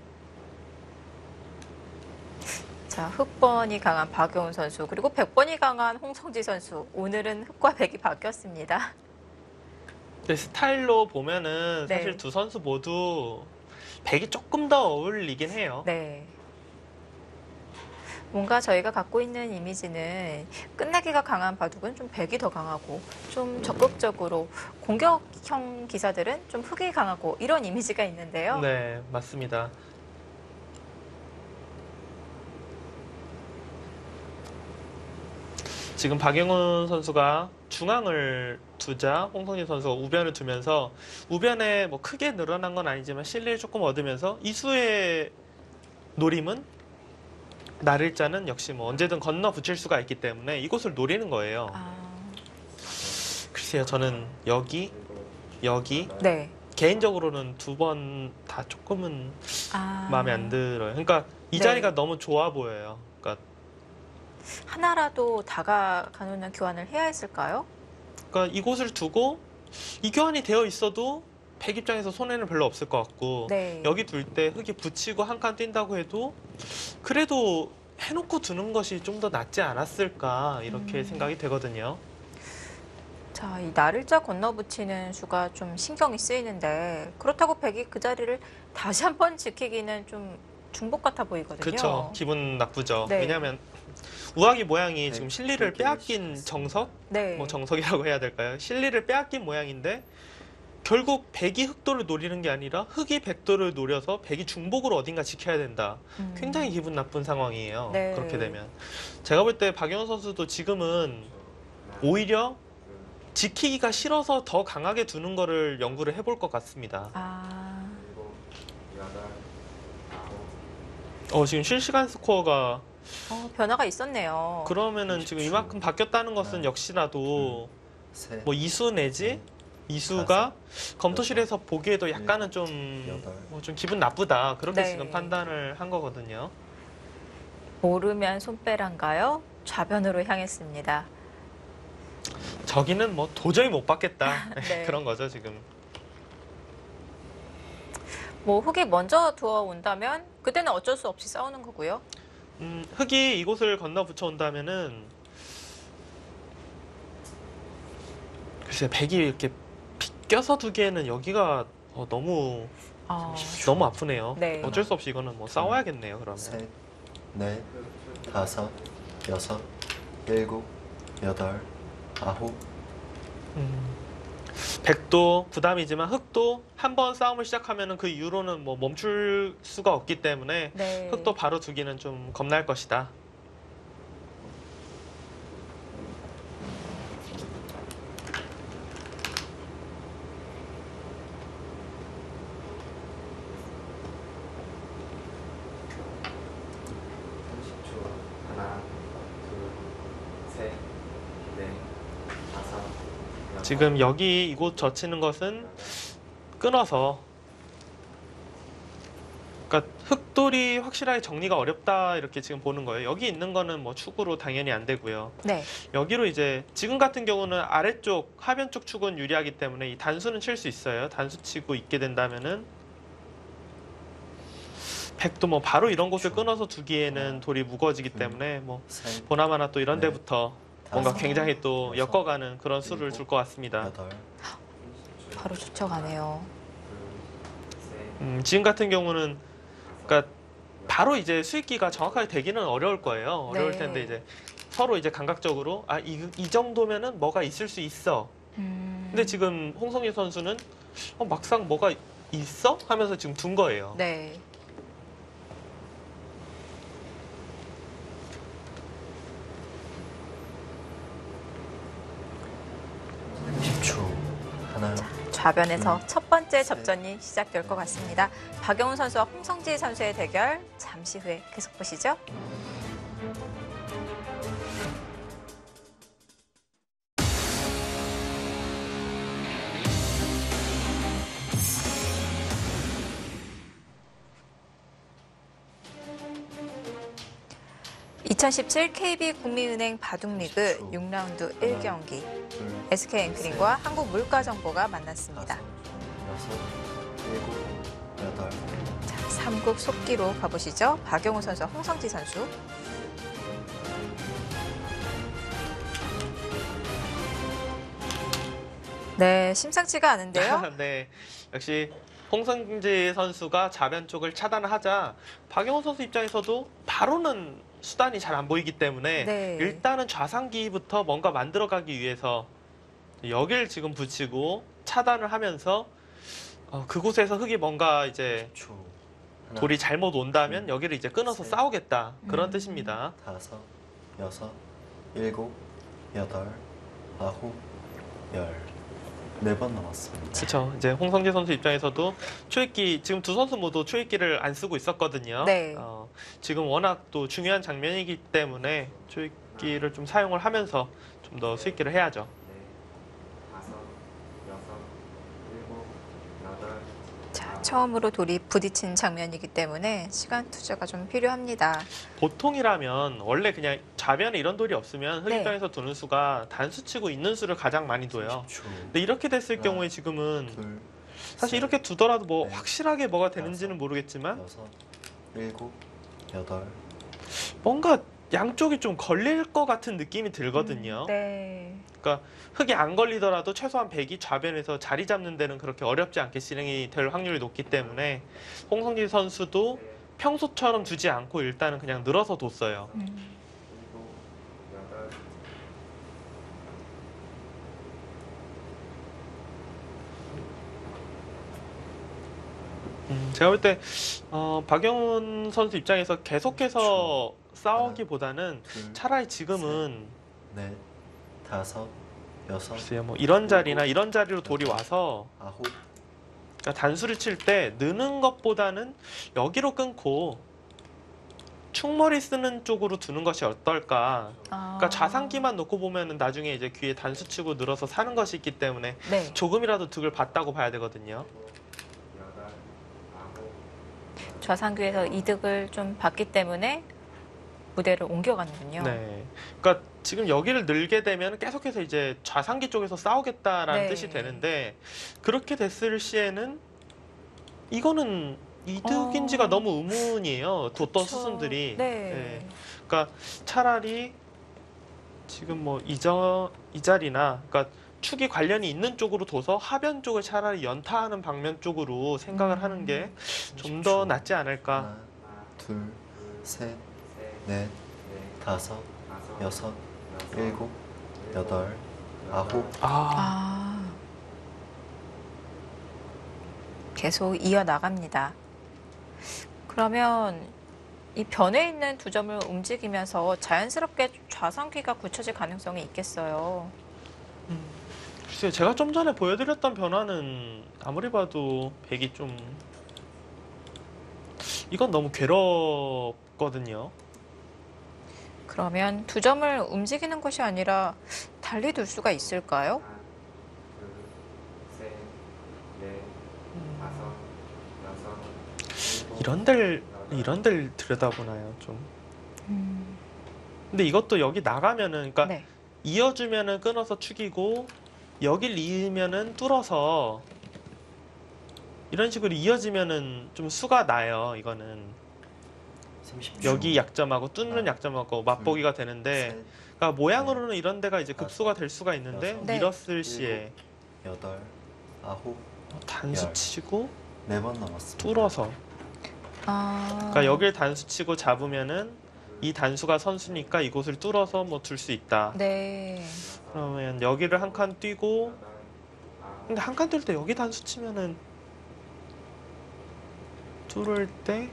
자, 흑번이 강한 박영훈 선수, 그리고 백번이 강한 홍성지 선수. 오늘은 흑과 백이 바뀌었습니다. 근데 스타일로 보면은 네. 사실 두 선수 모두 백이 조금 더 어울리긴 해요. 네. 뭔가 저희가 갖고 있는 이미지는 끝내기가 강한 바둑은 좀 백이 더 강하고 좀 적극적으로 공격형 기사들은 좀 흑이 강하고 이런 이미지가 있는데요. 네, 맞습니다. 지금 박영훈 선수가 중앙을 두자 홍성진 선수가 우변을 두면서 우변에 뭐 크게 늘어난 건 아니지만 실리를 조금 얻으면서 이수의 노림은 날일자는 역시 뭐 언제든 건너 붙일 수가 있기 때문에 이곳을 노리는 거예요. 아, 글쎄요, 저는 여기, 여기 네. 개인적으로는 두 번 다 조금은 아, 마음에 안 들어요. 그러니까 이 네. 자리가 너무 좋아 보여요. 그러니까, 하나라도 다가가는 교환을 해야 했을까요? 그러니까 이곳을 두고 이 교환이 되어 있어도 백 입장에서 손해는 별로 없을 것 같고 네. 여기 둘 때 흙이 붙이고 한 칸 뛴다고 해도 그래도 해놓고 두는 것이 좀 더 낫지 않았을까 이렇게 음. 생각이 되거든요. 자, 이 날일자 건너붙이는 수가 좀 신경이 쓰이는데 그렇다고 백이 그 자리를 다시 한번 지키기는 좀 중복 같아 보이거든요. 그렇죠. 기분 나쁘죠. 네. 왜냐하면 우아기 모양이 네, 지금 실리를 그렇게 빼앗긴 시켰습니다. 정석? 네. 뭐 정석이라고 해야 될까요? 실리를 빼앗긴 모양인데 결국 백이 흑도를 노리는 게 아니라 흑이 백도를 노려서 백이 중복으로 어딘가 지켜야 된다. 음. 굉장히 기분 나쁜 상황이에요. 네. 그렇게 되면. 제가 볼 때 박영훈 선수도 지금은 오히려 지키기가 싫어서 더 강하게 두는 거를 연구를 해볼 것 같습니다. 아, 어, 지금 실시간 스코어가 어, 변화가 있었네요. 그러면은 지금 이만큼 바뀌었다는 것은 역시나도 셋, 뭐 이수 내지 이수가 검토실에서 보기에도 약간은 좀, 뭐 좀 기분 나쁘다 그렇게 네. 지금 판단을 한 거거든요. 모르면 손빼란가요? 좌변으로 향했습니다. 저기는 뭐 도저히 못 받겠다 네. 그런 거죠 지금. 뭐 흑이 먼저 들어온다면 그때는 어쩔 수 없이 싸우는 거고요. 음, 흑이 이곳을 건너 붙여 온다면은 글쎄 백이 이렇게 빗겨서 두기에는 여기가 어, 너무 어, 너무 아프네요. 네. 어쩔 수 없이 이거는 뭐 싸워야겠네요 그러면. 셋, 넷, 다섯, 여섯, 일곱, 여덟, 아홉. 음, 백도 부담이지만 흑도 한 번 싸움을 시작하면은 그 이후로는 뭐 멈출 수가 없기 때문에 네. 흑도 바로 두기는 좀 겁날 것이다. 하나, 둘, 셋, 넷, 다섯, 여섯, 지금 여기 이곳 젖히는 것은 끊어서, 그러니까 흑돌이 확실하게 정리가 어렵다 이렇게 지금 보는 거예요. 여기 있는 거는 뭐 축으로 당연히 안 되고요. 네. 여기로 이제 지금 같은 경우는 아래쪽 하변 쪽 축은 유리하기 때문에 이 단수는 칠 수 있어요. 단수 치고 있게 된다면은 백도 뭐 바로 이런 곳을 끊어서 두기에는 돌이 무거워지기 때문에 뭐 셋, 보나마나 또 이런 네. 데부터 뭔가 다섯, 굉장히 또 여섯, 엮어가는 그런 수를 일곱, 줄 것 같습니다. 여덟, 바로 쫓아가네요. 음, 지금 같은 경우는 그러니까 바로 이제 수익기가 정확하게 되기는 어려울 거예요. 어려울 네. 텐데 이제 서로 이제 감각적으로 아, 이, 이 정도면은 뭐가 있을 수 있어. 음, 근데 지금 홍성희 선수는 어, 막상 뭐가 있어? 하면서 지금 둔 거예요. 네. 십 초. 하나, 좌변에서 음. 첫 번째 네. 접전이 시작될 것 같습니다. 박영훈 선수와 홍성지 선수의 대결 잠시 후에 계속 보시죠. 이천십칠 케이비 국민은행 바둑리그 육 라운드 일 경기 둘, 에스케이 앵크링과 한국물가정보가 만났습니다. 다섯, 여섯, 일곱, 여덟. 자, 삼국 속기로 가보시죠. 박영훈 선수와 홍성지 선수. 네, 심상치가 않은데요. 네, 역시 홍성지 선수가 좌변 쪽을 차단하자 박영호 선수 입장에서도 바로는 수단이 잘 안 보이기 때문에 네. 일단은 좌상기부터 뭔가 만들어가기 위해서 여길 지금 붙이고 차단을 하면서 어, 그곳에서 흑이 뭔가 이제 십 초. 하나, 돌이 잘못 온다면 음. 여기를 이제 끊어서 셋. 싸우겠다 그런 음. 뜻입니다. 다섯, 여섯, 일곱, 여덟, 아홉, 열. 네 번 남았습니다. 그렇죠. 이제 홍성재 선수 입장에서도 초읽기 지금 두 선수 모두 초읽기를 안 쓰고 있었거든요. 네. 어, 지금 워낙 또 중요한 장면이기 때문에 초읽기를 좀 사용을 하면서 좀 더 수익기를 해야죠. 넷, 다섯, 여섯, 일곱, 여덟, 자, 처음으로 돌이 부딪힌 장면이기 때문에 시간 투자가 좀 필요합니다. 보통이라면 원래 그냥 좌변에 이런 돌이 없으면 흑 네. 입장에서 두는 수가 단수 치고 있는 수를 가장 많이 둬요. 십 초. 근데 이렇게 됐을 하나, 경우에 지금은 둘, 사실 셋, 이렇게 두더라도 뭐 네. 확실하게 뭐가 되는지는 모르겠지만 여섯, 일곱, 여덟. 뭔가 양쪽이 좀 걸릴 것 같은 느낌이 들거든요. 네. 그러니까 흑이 안 걸리더라도 최소한 백이 좌변에서 자리 잡는 데는 그렇게 어렵지 않게 진행이 될 확률이 높기 때문에 홍성진 선수도 평소처럼 두지 않고 일단은 그냥 늘어서 뒀어요. 음. 일곱, 여덟, 음, 제가 볼 때 어, 박영훈 선수 입장에서 계속해서 싸우기보다는 둘, 차라리 지금은 넷, 다섯, 여섯, 글쎄요, 뭐 이런 자리나 이런 자리로 돌이 와서 아홉. 그러니까 단수를 칠 때 느는 것보다는 여기로 끊고 충머리 쓰는 쪽으로 두는 것이 어떨까. 아. 그러니까 좌상기만 놓고 보면은 나중에 이제 귀에 단수 치고 늘어서 사는 것이 있기 때문에 네. 조금이라도 득을 봤다고 봐야 되거든요. 여덟, 아홉, 좌상귀에서 이득을 좀 받기 때문에 무대를 옮겨가는군요. 네. 그러니까 지금 여기를 늘게 되면 계속해서 이제 좌상기 쪽에서 싸우겠다라는 네. 뜻이 되는데 그렇게 됐을 시에는 이거는 이득인지가 어. 너무 의문이에요. 뒀던 그쵸. 수순들이. 네. 그러니까 차라리 지금 뭐 이저 이 자리나 그러니까 축이 관련이 있는 쪽으로 둬서 하변 쪽을 차라리 연타하는 방면 쪽으로 생각을 음. 하는 게 좀 더 낫지 않을까. 하나, 둘, 셋, 셋, 넷, 넷, 다섯, 다섯, 여섯, 여섯, 일곱, 여덟, 아홉, 아, 아. 계속 이어나갑니다. 그러면 이 변에 있는 두 점을 움직이면서 자연스럽게 좌상귀가 굳혀질 가능성이 있겠어요. 글쎄요. 제가 좀 전에 보여드렸던 변화는 아무리 봐도 백이 좀 이건 너무 괴롭거든요. 그러면 두 점을 움직이는 것이 아니라 달리 둘 수가 있을까요? 하나, 둘, 셋, 넷, 다섯, 여섯, 일곱, 이런 데를 여덟, 이런 데를 들여다보나요, 좀. 음. 근데 이것도 여기 나가면은 그러니까 네. 이어주면은 끊어서 축이고 여길 이으면은 뚫어서 이런 식으로 이어지면은 좀 수가 나요. 이거는 삼십 초. 여기 약점하고 뚫는 하나, 약점하고 맛보기가 되는데 셋, 그러니까 모양으로는 이런 데가 이제 급수가 될 수가 있는데 여섯, 네. 밀었을 시에 여덟, 아홉, 단수 열. 치고 네 번 남았습니다. 뚫어서 아. 그러니까 여길 단수 치고 잡으면은 이 단수가 선수니까 이곳을 뚫어서 뭐 둘 수 있다. 네. 그러면 여기를 한 칸 뛰고 여덟, 아홉, 근데 한 칸 뛸 때 여기 단수 치면은 뚫을 때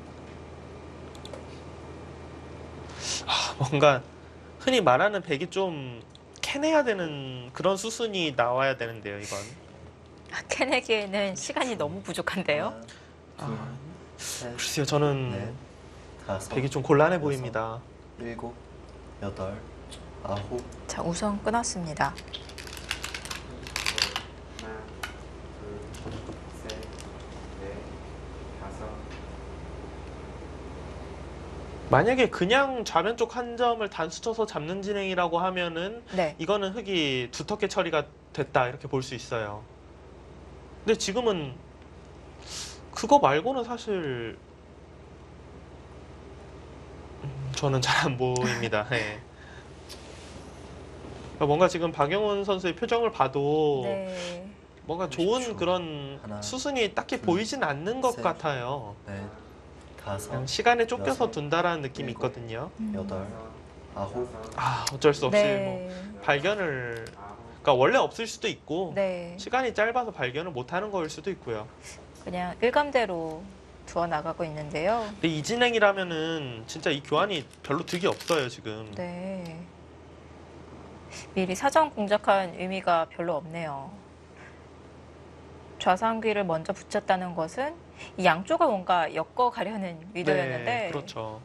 아, 뭔가 흔히 말하는 백이 좀 캐내야 되는 그런 수순이 나와야 되는데요, 이건. 캐내기에는 시간이 너무 부족한데요. 하나, 아, 둘, 셋, 글쎄요, 저는 넷, 다섯, 백이 좀 곤란해 여섯. 보입니다. 일곱, 여덟, 아홉, 자, 우선 끊었습니다. 하나, 둘, 셋, 넷, 다섯, 만약에 그냥 좌변 쪽 한 점을 단수 쳐서 잡는 진행이라고 하면은 네. 이거는 흙이 두텁게 처리가 됐다 이렇게 볼 수 있어요. 근데 지금은 그거 말고는 사실 음, 저는 잘 안 보입니다. 네. 그러니까 뭔가 지금 박영훈 선수의 표정을 봐도 네. 뭔가 삼십 좋은 초. 그런 하나, 수순이 딱히 둘, 보이진 않는 것 셋. 같아요. 넷, 다섯, 그냥 시간에 쫓겨서 여섯, 둔다라는 느낌이 일곱. 있거든요. 여덟, 여섯, 아홉, 여섯, 아 어쩔 수 없이 네. 뭐 발견을 아홉, 그러니까 원래 없을 수도 있고 네. 시간이 짧아서 발견을 못하는 거일 수도 있고요. 그냥 일감대로 두어 나가고 있는데요. 근데 이 진행이라면은 진짜 이 교환이 별로 득이 없어요 지금. 네. 미리 사전 공작한 의미가 별로 없네요. 좌상귀를 먼저 붙였다는 것은 이 양쪽을 뭔가 엮어가려는 의도였는데 네, 그렇죠.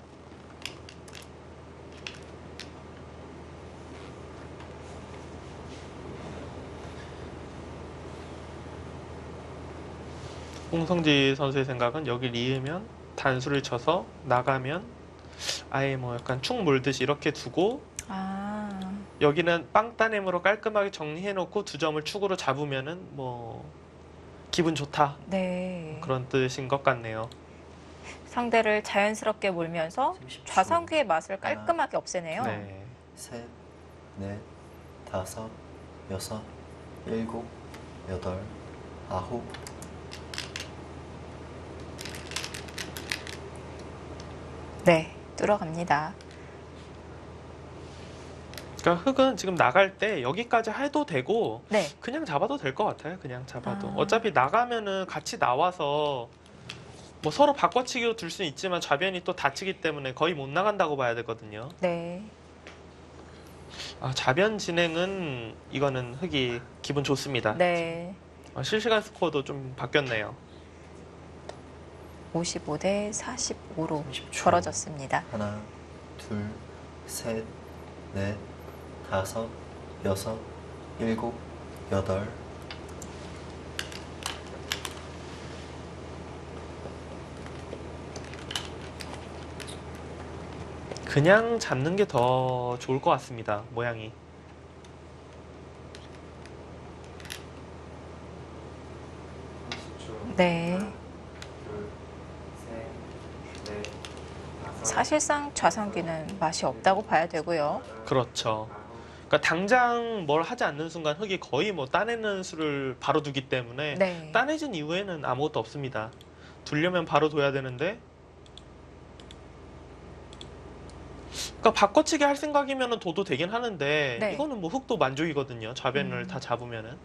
홍성지 선수의 생각은 여길 이으면 단수를 쳐서 나가면 아예 뭐 약간 축 몰듯이 이렇게 두고 아, 여기는 빵 따냄으로 깔끔하게 정리해놓고 두 점을 축으로 잡으면은 뭐 기분 좋다 네. 그런 뜻인 것 같네요. 상대를 자연스럽게 몰면서 삼십 초. 좌상귀의 맛을 깔끔하게 없애네요. 네. 셋, 넷, 다섯, 여섯, 일곱, 여덟, 아홉, 네, 뚫어갑니다. 그러니까 흙은 지금 나갈 때 여기까지 해도 되고 네. 그냥 잡아도 될 것 같아요. 그냥 잡아도. 아. 어차피 나가면은 같이 나와서 뭐 서로 바꿔치기로 둘 수는 있지만 좌변이 또 다치기 때문에 거의 못 나간다고 봐야 되거든요. 네. 아, 좌변 진행은 이거는 흙이 기분 좋습니다. 네. 아, 실시간 스코어도 좀 바뀌었네요. 오십오 대 사십오로 삼십 초. 벌어졌습니다. 하나, 둘, 셋, 넷, 다섯, 여섯, 일곱, 여덟. 그냥 잡는 게 더 좋을 것 같습니다. 모양이. 삼십 초. 네. 하나, 둘, 셋, 넷, 다섯, 사실상 좌상귀는 맛이 없다고 봐야 되고요. 그렇죠. 아홉, 그러니까 당장 뭘 하지 않는 순간 흙이 거의 뭐 따내는 수를 바로 두기 때문에 네. 따내진 이후에는 아무것도 없습니다. 두려면 바로 둬야 되는데, 그러니까 바꿔치기 할 생각이면은 둬도 되긴 하는데 네. 이거는 뭐 흙도 만족이거든요. 좌변을 음. 다 잡으면은.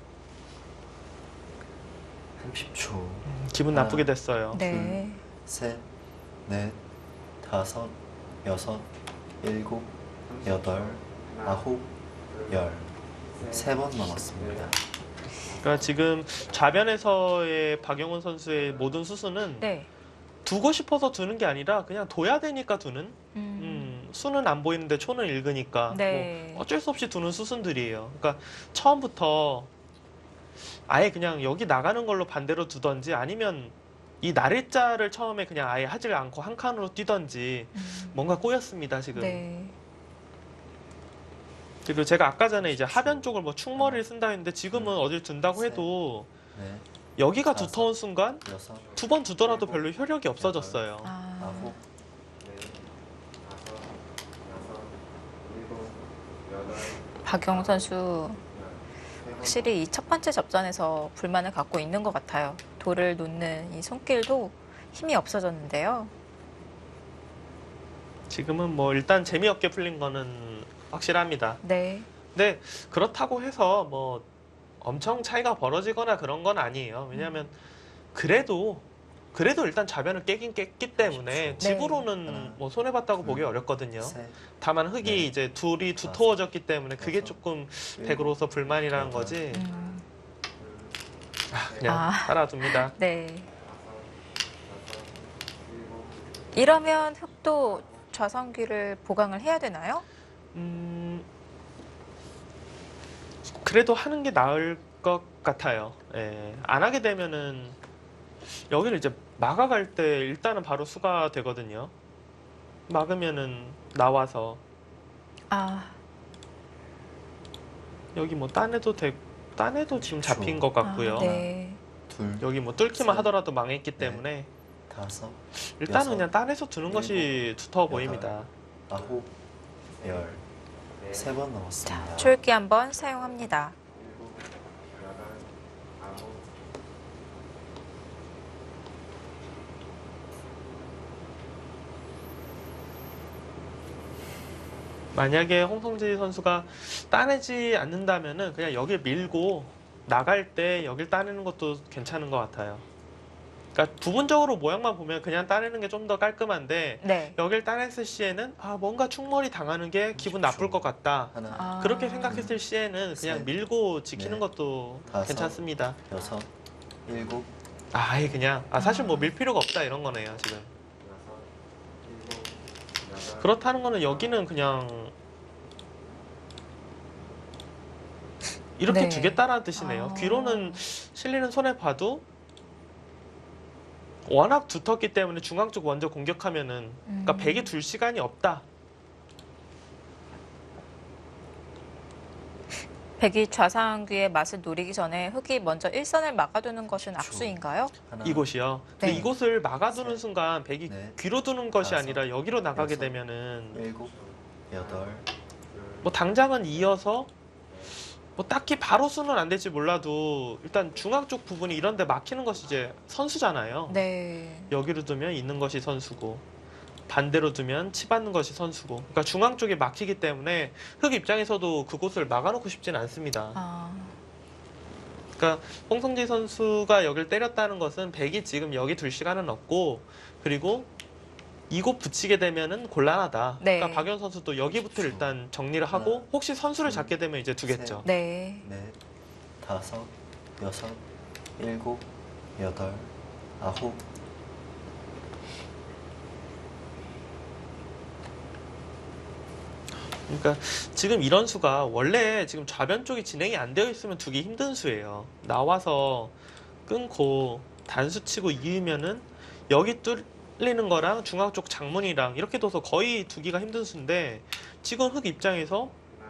삼십 초. 음, 기분 하나. 나쁘게 됐어요. 네. 셋, 넷, 다섯, 여섯, 일곱, 여덟, 하나, 아홉, 둘, 열. 셋, 세 번 남았습니다. 그러니까 지금 좌변에서의 박영훈 선수의 모든 수순은 네. 두고 싶어서 두는 게 아니라 그냥 둬야 되니까 두는. 음. 음, 수는 안 보이는데 초는 읽으니까 네. 뭐 어쩔 수 없이 두는 수순들이에요. 그러니까 처음부터 아예 그냥 여기 나가는 걸로 반대로 두던지 아니면 이 나래자를 처음에 그냥 아예 하질 않고 한 칸으로 뛰던지 음. 뭔가 꼬였습니다 지금. 네. 그리고 제가 아까 전에 이제 하변 쪽을 뭐 충머리를 쓴다 했는데 지금은 어딜 둔다고 셋. 해도 넷, 여기가 다섯. 두터운 순간 여섯, 두 번 두더라도 별로 효력이 없어졌어요. 아. 아홉, 넷, 다섯, 여섯, 일곱, 여덟, 박영훈 선수 열. 세 번. 확실히 이 첫 번째 접전에서 불만을 갖고 있는 것 같아요. 돌을 놓는 이 손길도 힘이 없어졌는데요. 지금은 뭐 일단 재미없게 풀린 거는 확실합니다. 네. 근데 그렇다고 해서 뭐 엄청 차이가 벌어지거나 그런 건 아니에요. 왜냐하면 그래도 그래도 일단 좌변을 깨긴 깼기 때문에 네. 집으로는 하나, 뭐 손해봤다고 보기 둘, 어렵거든요. 셋, 다만 흙이 넷, 이제 둘이 다섯, 두터워졌기 때문에 그게 여섯, 조금 일곱, 백으로서 불만이라는 여덟. 거지. 음. 아, 그냥 아. 따라둡니다. 네. 다섯, 여섯, 일곱, 이러면 흙도 좌상귀를 보강을 해야 되나요? 음, 그래도 하는 게 나을 것 같아요. 예, 안 하게 되면은 여기를 이제 막아갈 때 일단은 바로 수가 되거든요. 막으면은 나와서 아, 여기 뭐 따내도 되, 따내도 지금 잡힌 것 같고요. 아, 네. 둘, 여기 뭐 뚫기만 셋, 하더라도 망했기 때문에 다섯, 일단은 여섯, 그냥 따내서 두는 것이 두터워 여덟. 보입니다. 아홉, 열. 넷, 세 번 남았습니다. 초읽기 한번 사용합니다. 일곱, 여덟, 아홉, 만약에 홍성지 선수가 따내지 않는다면은 그냥 여길 밀고 나갈 때 여길 따내는 것도 괜찮은 것 같아요. 그러니까 부분적으로 모양만 보면 그냥 따내는 게 좀 더 깔끔한데 네. 여길 따냈을 시에는 아 뭔가 충머리 당하는 게 기분 나쁠 것 같다. 하나, 아. 그렇게 생각했을 시에는 그냥 셋, 밀고 지키는 넷, 것도 다섯. 괜찮습니다. 여섯, 일곱, 아, 아예 그냥 아 사실 뭐 밀 필요가 없다 이런 거네요 지금. 여섯, 일곱, 여덟, 그렇다는 거는 여기는 그냥 이렇게 네. 두겠다라는 뜻이네요. 아. 귀로는 실리는 손에 봐도 워낙 두텁기 때문에 중앙 쪽 먼저 공격하면은 그러니까 음. 백이 둘 시간이 없다. 백이 좌상귀의 맛을 노리기 전에 흙이 먼저 일선을 막아두는 것은 악수인가요? 하나, 이곳이요. 근데 네. 이곳을 막아두는 셋, 순간 백이 넷, 귀로 두는 것이 다섯, 아니라 여기로 나가게 여섯, 되면은 일곱, 여덟, 뭐 당장은 이어서 뭐 딱히 바로 수는 안 될지 몰라도 일단 중앙 쪽 부분이 이런 데 막히는 것이 이제 선수잖아요. 네. 여기로 두면 있는 것이 선수고 반대로 두면 치받는 것이 선수고 그러니까 중앙 쪽에 막히기 때문에 흑 입장에서도 그곳을 막아놓고 싶지는 않습니다. 아, 그러니까 홍성지 선수가 여기를 때렸다는 것은 백이 지금 여기 둘 시간은 없고 그리고 이곳 붙이게 되면은 곤란하다. 네. 그러니까 박연 선수도 여기부터 일단 정리를 하고 하나, 혹시 선수를 둘, 잡게 되면 이제 두겠죠. 네. 넷, 다섯, 여섯, 일곱, 여덟, 아홉, 그러니까 지금 이런 수가 원래 지금 좌변 쪽이 진행이 안 되어 있으면 두기 힘든 수예요. 나와서 끊고 단수 치고 이으면은 여기 뚫리는 거랑 중앙 쪽 장문이랑 이렇게 둬서 거의 두기가 힘든 수인데 지금 흑 입장에서 하나,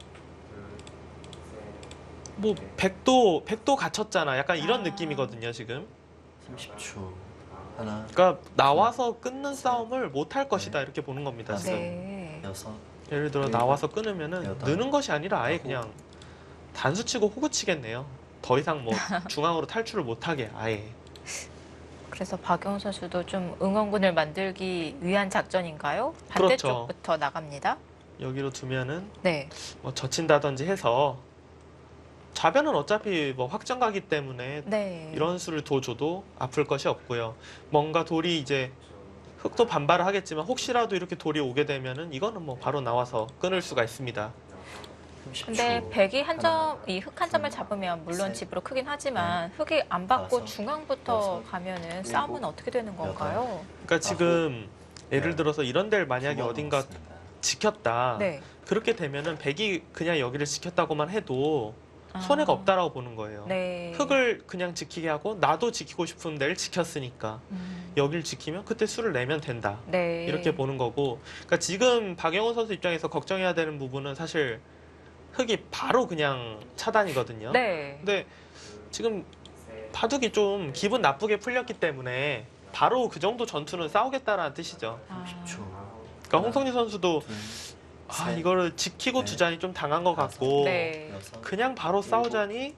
둘, 셋, 뭐 백도 백도 갇혔잖아. 약간 이런 아. 느낌이거든요, 지금. 삼십 초. 하나, 그러니까 나와서 끊는 싸움을 못 할 것이다 이렇게 보는 겁니다. 다섯. 지금. 네. 여섯, 예를 들어 일곱, 나와서 끊으면은 여덟, 느는 것이 아니라 아예 아홉. 그냥 단수 치고 호구 치겠네요. 더 이상 뭐 중앙으로 탈출을 못 하게 아예. 그래서 박영훈 선수도 좀 응원군을 만들기 위한 작전인가요? 그렇죠. 반대쪽부터 나갑니다. 여기로 두면은 네. 뭐 젖힌다든지 해서 좌변은 어차피 뭐 확정가기 때문에 네. 이런 수를 둬줘도 아플 것이 없고요. 뭔가 돌이 이제 흑도 반발을 하겠지만 혹시라도 이렇게 돌이 오게 되면은 이거는 뭐 바로 나와서 끊을 수가 있습니다. 삼십 초. 근데 백이 한 점, 하나, 이 흑 한 점을 잡으면 물론 셋, 집으로 크긴 하지만 흑이 안 받고 다섯, 중앙부터 여섯, 가면은 일곱, 싸움은 어떻게 되는 건가요? 그러니까 지금 예를 열. 들어서 이런 데를 만약에 두 번 어딘가 남았습니다. 지켰다. 네. 그렇게 되면은 백이 그냥 여기를 지켰다고만 해도 아. 손해가 없다라고 보는 거예요. 네. 흑을 그냥 지키게 하고 나도 지키고 싶은 데를 지켰으니까 음. 여길 지키면 그때 수를 내면 된다. 네. 이렇게 보는 거고. 그러니까 지금 박영훈 선수 입장에서 걱정해야 되는 부분은 사실 흑이 바로 그냥 차단이거든요. 네. 근데 지금 바둑이 좀 기분 나쁘게 풀렸기 때문에 바로 그 정도 전투는 싸우겠다라는 뜻이죠. 아. 삼십 초. 그러니까 홍성리 선수도 둘, 아, 셋, 이거를 지키고 넷, 두자니 좀 당한 것 다섯, 같고 네. 여섯, 그냥 바로 싸우자니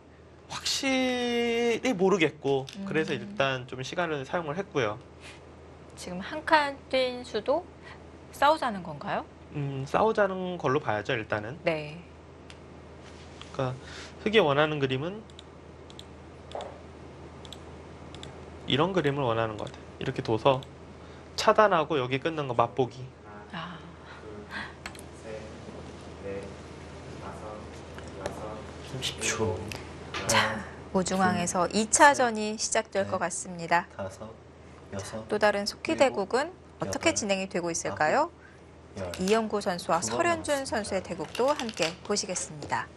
확실히 모르겠고 음. 그래서 일단 좀 시간을 사용을 했고요. 지금 한 칸 뛴 수도 싸우자는 건가요? 음, 싸우자는 걸로 봐야죠 일단은. 네. 그러니까 흑이 원하는 그림은 이런 그림을 원하는 것 같아요. 이렇게 둬서 차단하고 여기 끊는 거 맛보기. 하나, 아. 둘, 셋, 넷, 다섯, 여섯, 삼십 초. 자, 우중앙에서 이 차전이 시작될 네. 것 같습니다. 다섯, 여섯, 또 다른 속기대국은 어떻게 여덟, 진행이 되고 있을까요? 열. 이영구 선수와 두 번 설현준 남았습니다. 선수의 대국도 함께 보시겠습니다.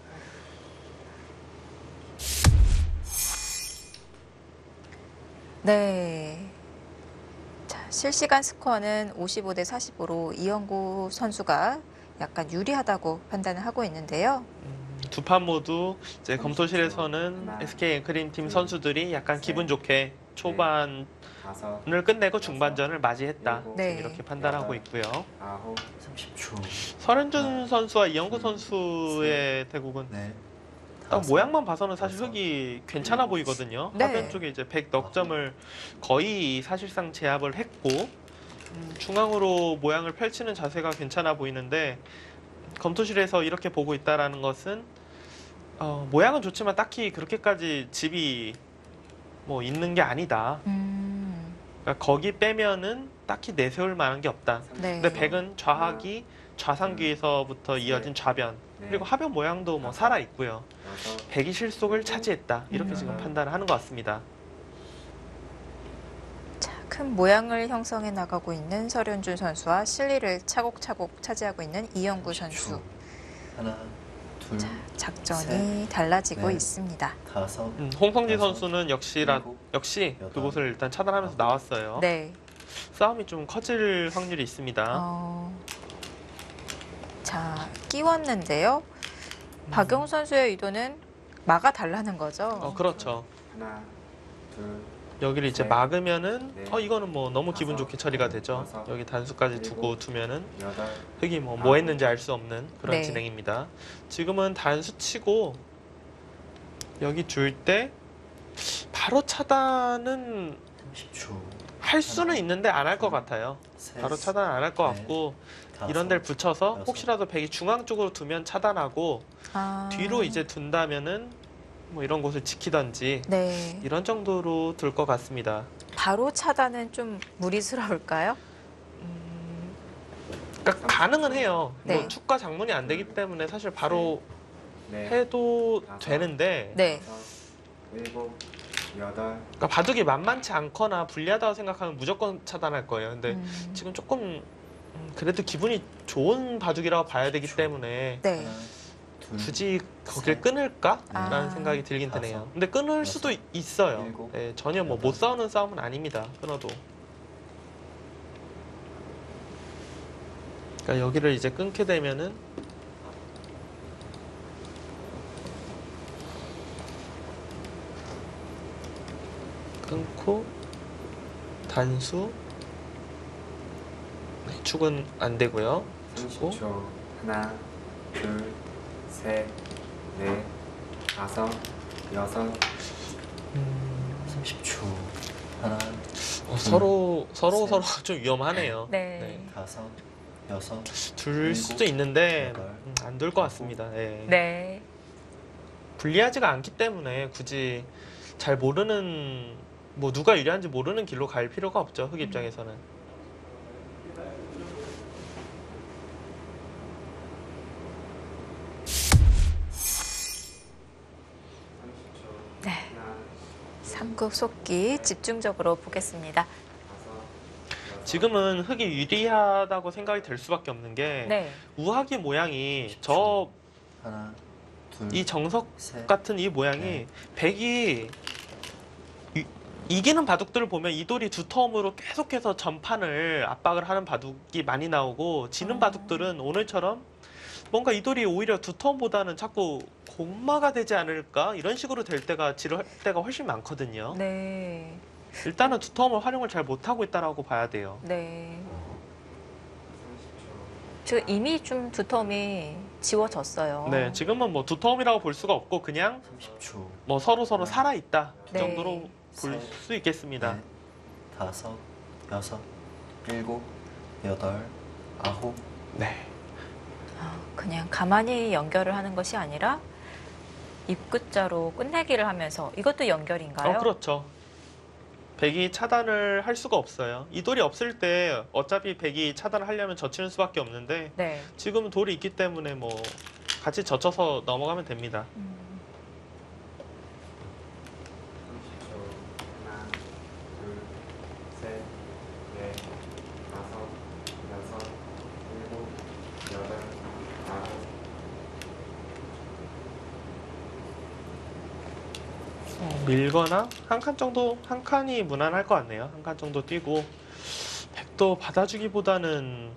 네. 자, 실시간 스코어는 오십오 대 사십오로 이영구 선수가 약간 유리하다고 판단을 하고 있는데요. 음, 두 판 모두 이제 검토실에서는 에스케이 앵크림 팀 선수들이 약간 기분 좋게 초반을 다섯, 끝내고 중반전을 맞이했다. 네. 지금 이렇게 판단하고 있고요. 아홉, 삼십 초. 설현준 선수와 이영구 선수의 대국은 네. 딱 모양만 봐서는 사실 흑이 괜찮아 보이거든요. 네. 하변 쪽에 이제 백 넉 점을 거의 사실상 제압을 했고 음, 중앙으로 모양을 펼치는 자세가 괜찮아 보이는데 검토실에서 이렇게 보고 있다라는 것은 어, 모양은 좋지만 딱히 그렇게까지 집이 뭐 있는 게 아니다. 음, 그러니까 거기 빼면은 딱히 내세울 만한 게 없다. 네. 근데 백은 좌하기, 좌상귀에서부터 이어진 좌변 그리고 하변 모양도 뭐 살아 있고요. 여섯, 백이 실속을 차지했다. 이렇게 음. 지금 판단을 하는 것 같습니다. 자, 큰 모양을 형성해 나가고 있는 설현준 선수와 실리를 차곡차곡 차지하고 있는 이영구 선수. 초. 하나, 둘, 작전이 달라지고 넷. 있습니다. 다섯, 음, 홍성지 여섯, 선수는 역시라, 일곱, 역시 여덟, 그곳을 일단 차단하면서 아홉, 나왔어요. 네. 싸움이 좀 커질 확률이 있습니다. 어, 자, 끼웠는데요. 박영훈 선수의 의도는 막아 달라는 거죠. 어, 그렇죠. 하나, 둘, 여기를 이제 셋, 막으면은 넷, 어 이거는 뭐 너무 기분 다섯, 좋게 처리가 되죠. 여섯, 여기 단수까지 두고 일곱, 두면은 여덟, 흑이 뭐 뭐 했는지 알 수 없는 그런 네. 진행입니다. 지금은 단수 치고 여기 줄 때 바로 차단은 삼십 초. 할 수는 있는데 안 할 것 같아요. 셋, 바로 차단 안 할 것 넷, 같고 다섯, 이런 데를 붙여서 여섯. 혹시라도 백이 중앙 쪽으로 두면 차단하고 아, 뒤로 이제 둔다면은 뭐 이런 곳을 지키던지 네. 이런 정도로 둘 것 같습니다. 바로 차단은 좀 무리스러울까요? 음, 그러니까 가능은 해요. 네. 뭐 축과 장문이 안 되기 때문에 사실 바로 넷, 해도 다섯. 되는데 네. 여섯, 일곱, 여덟, 그러니까 바둑이 만만치 않거나 불리하다고 생각하면 무조건 차단할 거예요. 근데 음, 지금 조금 음, 그래도 기분이 좋은 바둑이라고 봐야 되기 때문에 네. 하나, 둘, 굳이 거길 셋, 끊을까라는 아. 생각이 들긴 드네요. 다섯, 근데 끊을 여섯, 수도 있어요. 일곱, 네, 전혀 뭐 못 여덟. 싸우는 싸움은 아닙니다. 끊어도. 그러니까 여기를 이제 끊게 되면은 끊고 단수. 네, 축은 안 되고요. 삼십 초. 하나, 둘, 셋, 넷, 다섯, 여섯, 음, 삼십 초. 하나, 어, 서로 서로 셋, 서로 좀 위험하네요. 네. 다섯, 여섯, 둘 일곱, 수도 있는데 여덟, 안 될 것 같습니다. 네. 네. 불리하지가 않기 때문에 굳이 잘 모르는 뭐 누가 유리한지 모르는 길로 갈 필요가 없죠. 흑 입장에서는. 삼십 초. 네. 하나, 삼국 속기 집중적으로 보겠습니다. 다섯, 여섯, 지금은 흑이 유리하다고 생각이 될 수밖에 없는 게 네. 우하기 모양이 저 이 하나, 둘, 정석 셋, 같은 이 모양이 네. 백이 이- 이기는 바둑들을 보면 이 돌이 두 텀으로 계속해서 전판을 압박을 하는 바둑이 많이 나오고 지는 어. 바둑들은 오늘처럼 뭔가 이 돌이 오히려 두 텀보다는 자꾸 공마가 되지 않을까 이런 식으로 될 때가 지를 때가 훨씬 많거든요. 네. 일단은 두 텀을 활용을 잘 못하고 있다라고 봐야 돼요. 네. 삼십 초. 지금 이미 좀 두텀이 지워졌어요. 네, 지금은 뭐 두 텀이라고 볼 수가 없고 그냥 삼십 초. 뭐 서로 서로 살아 있다 이 네. 정도로 볼 셋, 수 있겠습니다. 넷, 다섯, 여섯, 일곱, 여덟, 아홉. 네. 아, 그냥 가만히 연결을 하는 것이 아니라 입구자로 끝내기를 하면서 이것도 연결인가요? 어, 그렇죠. 백이 차단을 할 수가 없어요. 이 돌이 없을 때 어차피 백이 차단을 하려면 젖히는 수밖에 없는데 네. 지금은 돌이 있기 때문에 뭐 같이 젖혀서 넘어가면 됩니다. 음, 삼십 초. 하나, 둘, 셋, 넷, 다섯, 여섯, 일곱, 여덟, 아홉. 밀거나 한 칸 정도, 한 칸이 무난할 것 같네요. 한 칸 정도 뛰고 백도 받아주기보다는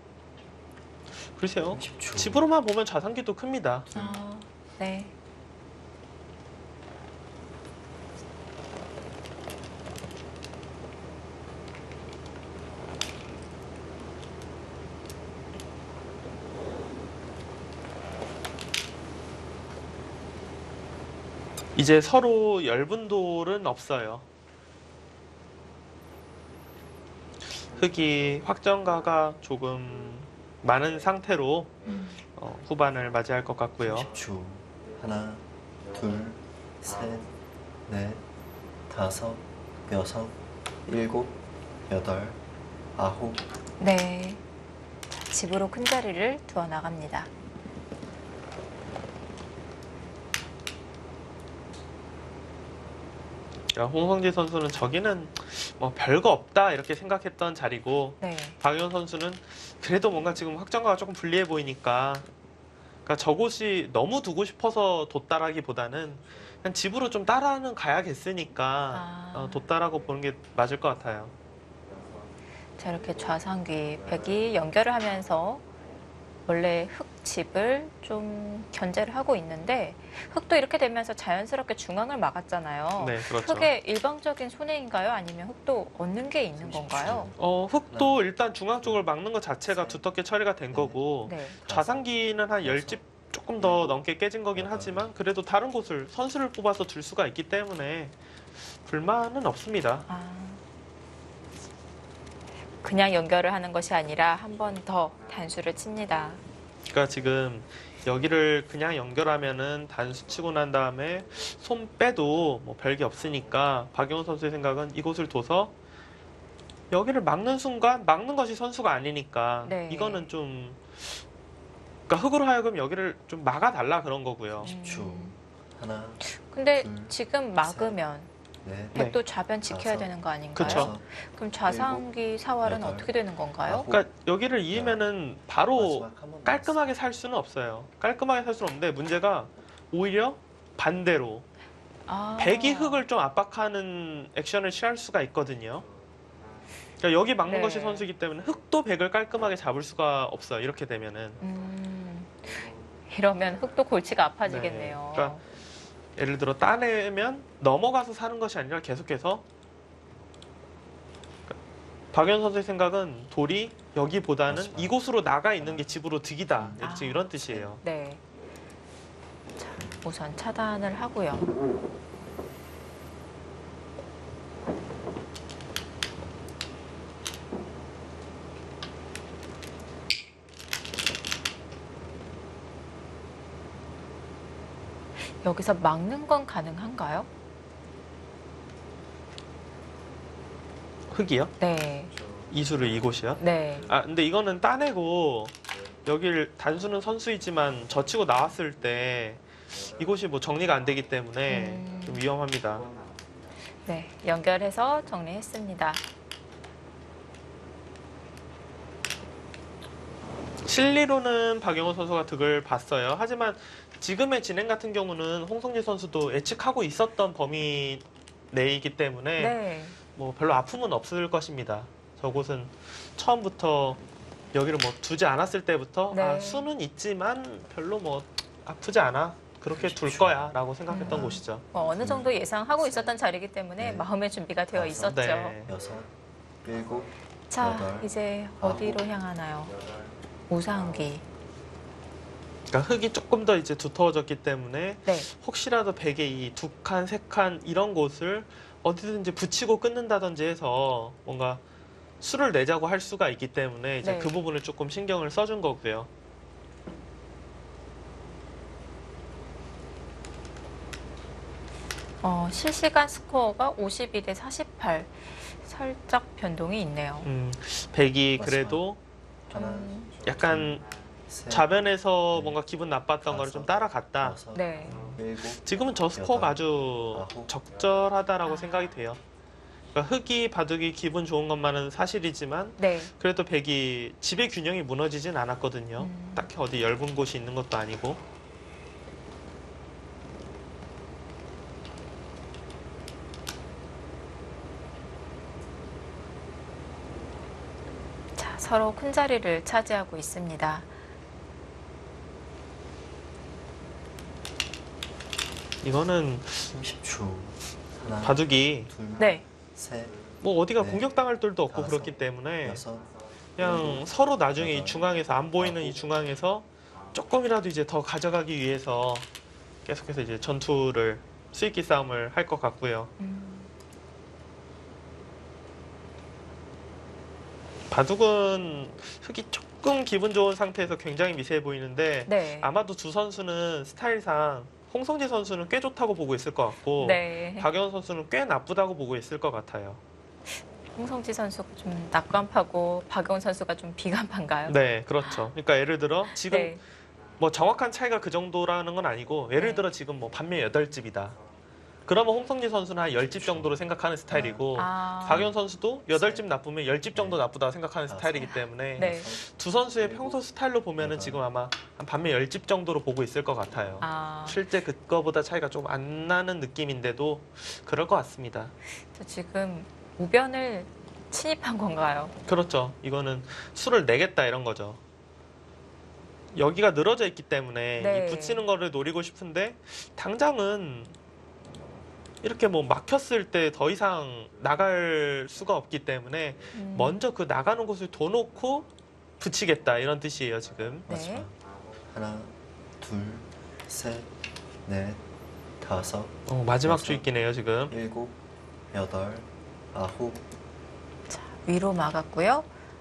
글쎄요. 삼십 초. 집으로만 보면 좌상기도 큽니다. 아, 네. 이제 서로 열분돌은 없어요. 흑이 확정가가 조금 많은 상태로 음, 어, 후반을 맞이할 것 같고요. 삼십 초. 하나, 둘, 셋, 넷, 다섯, 여섯, 일곱, 여덟, 아홉. 네. 자, 집으로 큰 자리를 두어 나갑니다. 그러니까 홍성지 선수는 저기는 뭐 별거 없다 이렇게 생각했던 자리고 네. 박윤 선수는 그래도 뭔가 지금 확정가가 조금 불리해 보이니까 그러니까 저곳이 너무 두고 싶어서 뒀다라기보다는 그냥 집으로 좀 따라는 가야겠으니까 아. 어, 뒀다라고 보는 게 맞을 것 같아요. 자, 이렇게 좌상귀 백이 연결을 하면서 원래 흑집을 좀 견제를 하고 있는데 흑도 이렇게 되면서 자연스럽게 중앙을 막았잖아요. 네, 그렇죠. 흑의 일방적인 손해인가요? 아니면 흑도 얻는 게 있는 건가요? 어, 흑도 일단 중앙 쪽을 막는 것 자체가 두텁게 처리가 된 거고 네. 좌상기는 한 열 집 조금 더 넘게 깨진 거긴 하지만 그래도 다른 곳을 선수를 뽑아서 둘 수가 있기 때문에 불만은 없습니다. 아, 그냥 연결을 하는 것이 아니라 한 번 더 단수를 칩니다. 그러니까 지금 여기를 그냥 연결하면은 단수 치고 난 다음에 손 빼도 뭐 별게 없으니까 박용훈 선수의 생각은 이곳을 둬서 여기를 막는 순간 막는 것이 선수가 아니니까 네. 이거는 좀 그러니까 흑으로 하여금 여기를 좀 막아달라 그런 거고요. 십 초. 음. 하나, 근데 둘, 지금 막으면 넷, 백도 좌변 지켜야 다섯, 되는 거 아닌가요? 그쵸. 여섯, 그럼 좌상기 사활은 여덟, 어떻게 되는 건가요? 아홉, 그러니까 여기를 이으면은 바로 마지막 한번 남았어요. 깔끔하게 살 수는 없어요. 깔끔하게 살 수는 없는데 문제가 오히려 반대로 아. 백이 흙을 좀 압박하는 액션을 취할 수가 있거든요. 그러니까 여기 막는 네. 것이 선수이기 때문에 흙도 백을 깔끔하게 잡을 수가 없어요. 이렇게 되면은. 음, 이러면 흙도 골치가 아파지겠네요. 네, 그러니까 예를 들어 따내면 넘어가서 사는 것이 아니라 계속해서 박연 선수의 생각은 돌이 여기보다는 맞습니다. 이곳으로 나가 있는 게 집으로 득이다. 아. 지금 이런 뜻이에요. 네. 자, 우선 차단을 하고요. 여기서 막는 건 가능한가요? 흙이요? 네. 이수를 이곳이요? 네. 아 근데 이거는 따내고 여길 단수는 선수이지만 젖히고 나왔을 때 이곳이 뭐 정리가 안 되기 때문에 음. 좀 위험합니다. 네. 연결해서 정리했습니다. 실리로는 박영호 선수가 득을 봤어요. 하지만 지금의 진행 같은 경우는 홍성재 선수도 예측하고 있었던 범위 내이기 때문에 네. 뭐 별로 아픔은 없을 것입니다. 저곳은 처음부터 여기를 뭐 두지 않았을 때부터 네. 아, 수는 있지만 별로 뭐 아프지 않아. 그렇게 둘 거야 라고 생각했던 음. 곳이죠. 뭐 어느 정도 예상하고 있었던 자리이기 때문에 네. 마음의 준비가 되어 다섯, 있었죠. 네. 여섯, 일곱, 자, 여덟, 이제 아홉, 어디로 향하나요? 여덟, 우상기. 그러니까 흙이 조금 더 이제 두터워졌기 때문에 네. 혹시라도 백의 이 두 칸, 세 칸 이런 곳을 어디든지 붙이고 끊는다든지 해서 뭔가 수를 내자고 할 수가 있기 때문에 이제 네. 그 부분을 조금 신경을 써준 거고요. 어, 실시간 스코어가 오십이 대 사십팔. 살짝 변동이 있네요. 음, 백이 그래도 하나, 좀, 약간 셋, 좌변에서 네. 뭔가 기분 나빴던 거를 좀 따라갔다. 여섯, 네. 일곱, 지금은 저 스코어가 여덟, 아주 아홉, 적절하다라고 아. 생각이 돼요. 그러니까 흙이 바둑이 기분 좋은 것만은 사실이지만 네. 그래도 백이 집의 균형이 무너지진 않았거든요. 음. 딱히 어디 얇은 곳이 있는 것도 아니고. 자, 서로 큰 자리를 차지하고 있습니다. 이거는 삼십 초. 하나, 바둑이 둘, 네. 셋, 뭐 어디가 네. 공격당할 뜰도 없고 다섯, 그렇기 때문에 여섯, 그냥 서로 나중에 이 여덟, 중앙에서 안 보이는 이 아홉, 중앙에서 조금이라도 이제 더 가져가기 위해서 계속해서 이제 전투를 수익기 싸움을 할 것 같고요. 음, 바둑은 흙이 조금 기분 좋은 상태에서 굉장히 미세해 보이는데 네. 아마도 두 선수는 스타일상 홍성재 선수는 꽤 좋다고 보고 있을 것 같고 네. 박연 선수는 꽤 나쁘다고 보고 있을 것 같아요. 홍성지 선수가 좀 낙관파고 박영훈 선수가 좀 비관파인가요? 네, 그렇죠. 그러니까 예를 들어 지금 네. 뭐 정확한 차이가 그 정도라는 건 아니고 예를 네. 들어 지금 뭐 반면 여덟 집이다. 그러면 홍성재 선수는 한 열 집 정도로 생각하는 스타일이고 아. 박연 선수도 여덟 집 나쁘면 열 집 정도 나쁘다고 생각하는 스타일이기 때문에 네. 두 선수의 평소 스타일로 보면은 지금 아마 한 반면 열 집 정도로 보고 있을 것 같아요. 아, 실제 그거보다 차이가 좀 안 나는 느낌인데도 그럴 것 같습니다. 저 지금 우변을 침입한 건가요? 그렇죠. 이거는 수를 내겠다 이런 거죠. 여기가 늘어져 있기 때문에 네. 이 붙이는 거를 노리고 싶은데 당장은 이렇게 뭐 막혔을 때 더 이상 나갈 수가 없기 때문에 음, 먼저 그 나가는 곳을 둬놓고 붙이겠다 이런 뜻이에요 지금. 네. 마지막. 하나, 둘, 셋, 넷, 다섯, 어, 마지막 여섯. 주입기네요 지금. 일곱, 여덟, 아홉, 자, 위로 막았고요.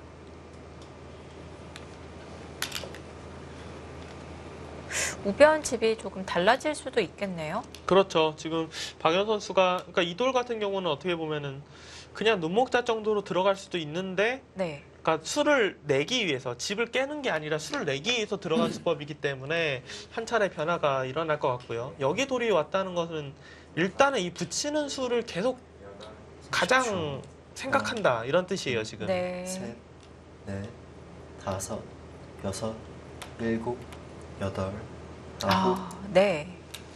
우변 집이 조금 달라질 수도 있겠네요. 그렇죠. 지금 박연 선수가 그러니까 이돌 같은 경우는 어떻게 보면은 그냥 눈목자 정도로 들어갈 수도 있는데 네. 그러니까 수를 내기 위해서 집을 깨는 게 아니라 수를 내기 위해서 들어간 수법이기 때문에 한 차례 변화가 일어날 것 같고요. 여기 돌이 왔다는 것은 일단은 이 붙이는 수를 계속 가장 생각한다 이런 뜻이에요 지금. 네. 셋, 넷, 다섯, 여섯, 일곱, 여덟, 아홉. 아, 네.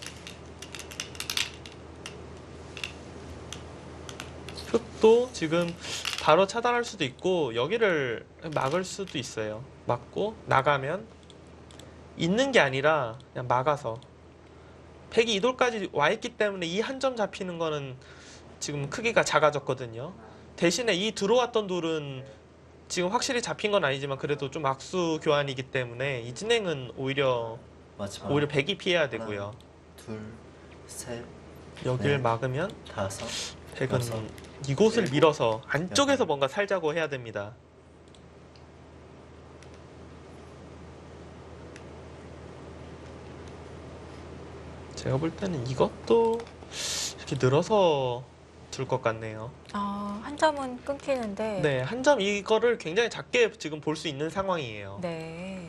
흙도 지금 바로 차단할 수도 있고 여기를 막을 수도 있어요. 막고 나가면 있는 게 아니라 그냥 막아서 백이 이 돌까지 와 있기 때문에 이 한 점 잡히는 거는 지금 크기가 작아졌거든요. 대신에 이 들어왔던 돌은 지금 확실히 잡힌 건 아니지만 그래도 좀 악수 교환이기 때문에 이 진행은 오히려 마지막. 오히려 백이 피해야 되고요. 둘, 셋, 여기를 네. 막으면 다섯, 백은 여섯, 이곳을 일곱, 밀어서 안쪽에서 여덟. 뭔가 살자고 해야 됩니다. 제가 볼 때는 이것도 이렇게 늘어서 둘 것 같네요. 아, 한 점은 끊기는데. 네, 한 점 이거를 굉장히 작게 지금 볼 수 있는 상황이에요. 네.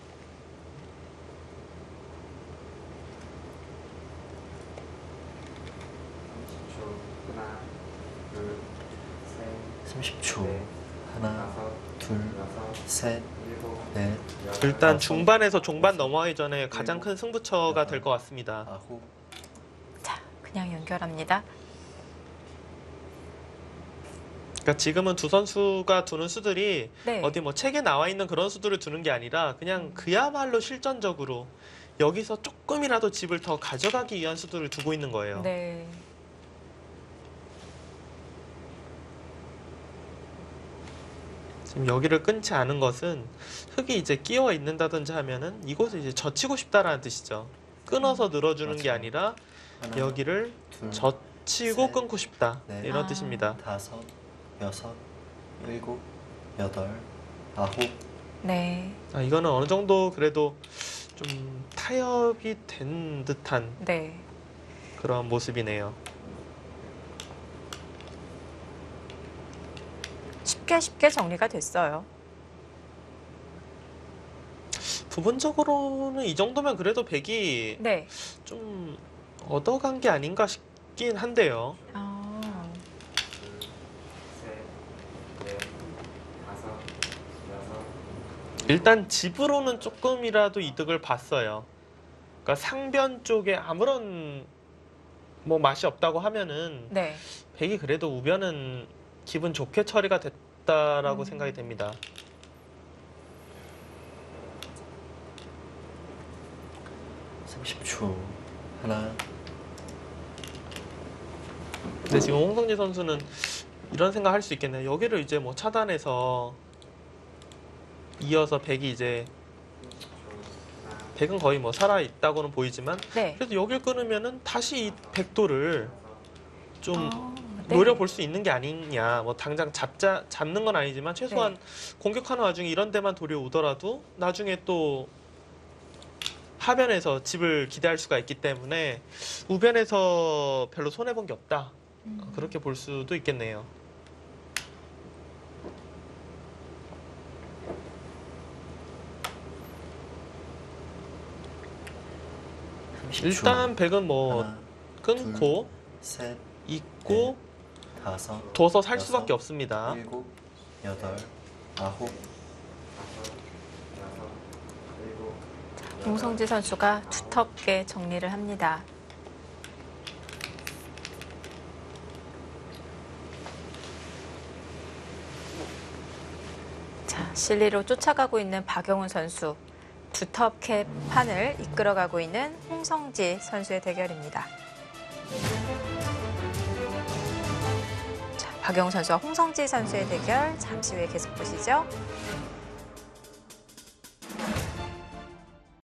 삼십 초. 하나, 둘, 셋, 삼십 초. 넷, 하나, 다섯, 둘, 여섯, 셋, 일곱, 넷, 여덟, 일단 다섯, 중반에서 종반 넘어가기 전에 가장 큰 승부처가 될 것 같습니다. 아홉. 자, 그냥 연결합니다. 그러니까 지금은 두 선수가 두는 수들이 네. 어디 뭐 책에 나와 있는 그런 수들을 두는 게 아니라 그냥 그야말로 실전적으로 여기서 조금이라도 집을 더 가져가기 위한 수들을 두고 있는 거예요. 네. 지금 여기를 끊지 않은 것은 흙이 이제 끼어 있는다든지 하면은 이곳을 이제 젖히고 싶다라는 뜻이죠. 끊어서 늘어주는 게 맞아요. 아니라 하나, 여기를 둘, 젖히고 셋, 끊고 싶다 넷, 이런 아. 뜻입니다. 다섯, 여섯, 일곱, 여덟, 아홉. 네. 아, 이거는 어느 정도 그래도 좀 타협이 된 듯한 네. 그런 모습이네요. 쉽게 쉽게 정리가 됐어요. 부분적으로는 이 정도면 그래도 백이 네. 좀 얻어간 게 아닌가 싶긴 한데요. 아, 둘, 셋, 넷, 다섯, 여섯. 일단 집으로는 조금이라도 이득을 봤어요. 그러니까 상변 쪽에 아무런 뭐 맛이 없다고 하면은 네. 백이 그래도 우변은 기분 좋게 처리가 됐다라고 음. 생각이 됩니다. 삼십 초. 하나, 근데 지금 홍성지 선수는 이런 생각 할 수 있겠네요. 여기를 이제 뭐 차단해서 이어서 백이 이제 백은 거의 뭐 살아 있다고는 보이지만 네. 그래도 여길 끊으면은 다시 이 백도를 좀 아, 네. 노려볼 수 있는 게 아니냐. 뭐 당장 잡자 잡는 건 아니지만 최소한 네. 공격하는 와중에 이런 데만 돌이 오더라도 나중에 또 하변에서 집을 기대할 수가 있기 때문에 우변에서 별로 손해 본 게 없다. 음. 그렇게 볼 수도 있겠네요. 삼십 초. 일단 백은 뭐 하나, 끊고 셋, 있고 다섯, 둬서 살 여섯, 수밖에 없습니다. 일곱, 여덟, 아홉. 홍성지 선수가 두텁게 정리를 합니다. 자, 실리로 쫓아가고 있는 박영훈 선수. 두텁게 판을 이끌어가고 있는 홍성지 선수의 대결입니다. 자, 박영훈 선수와 홍성지 선수의 대결 잠시 후에 계속 보시죠.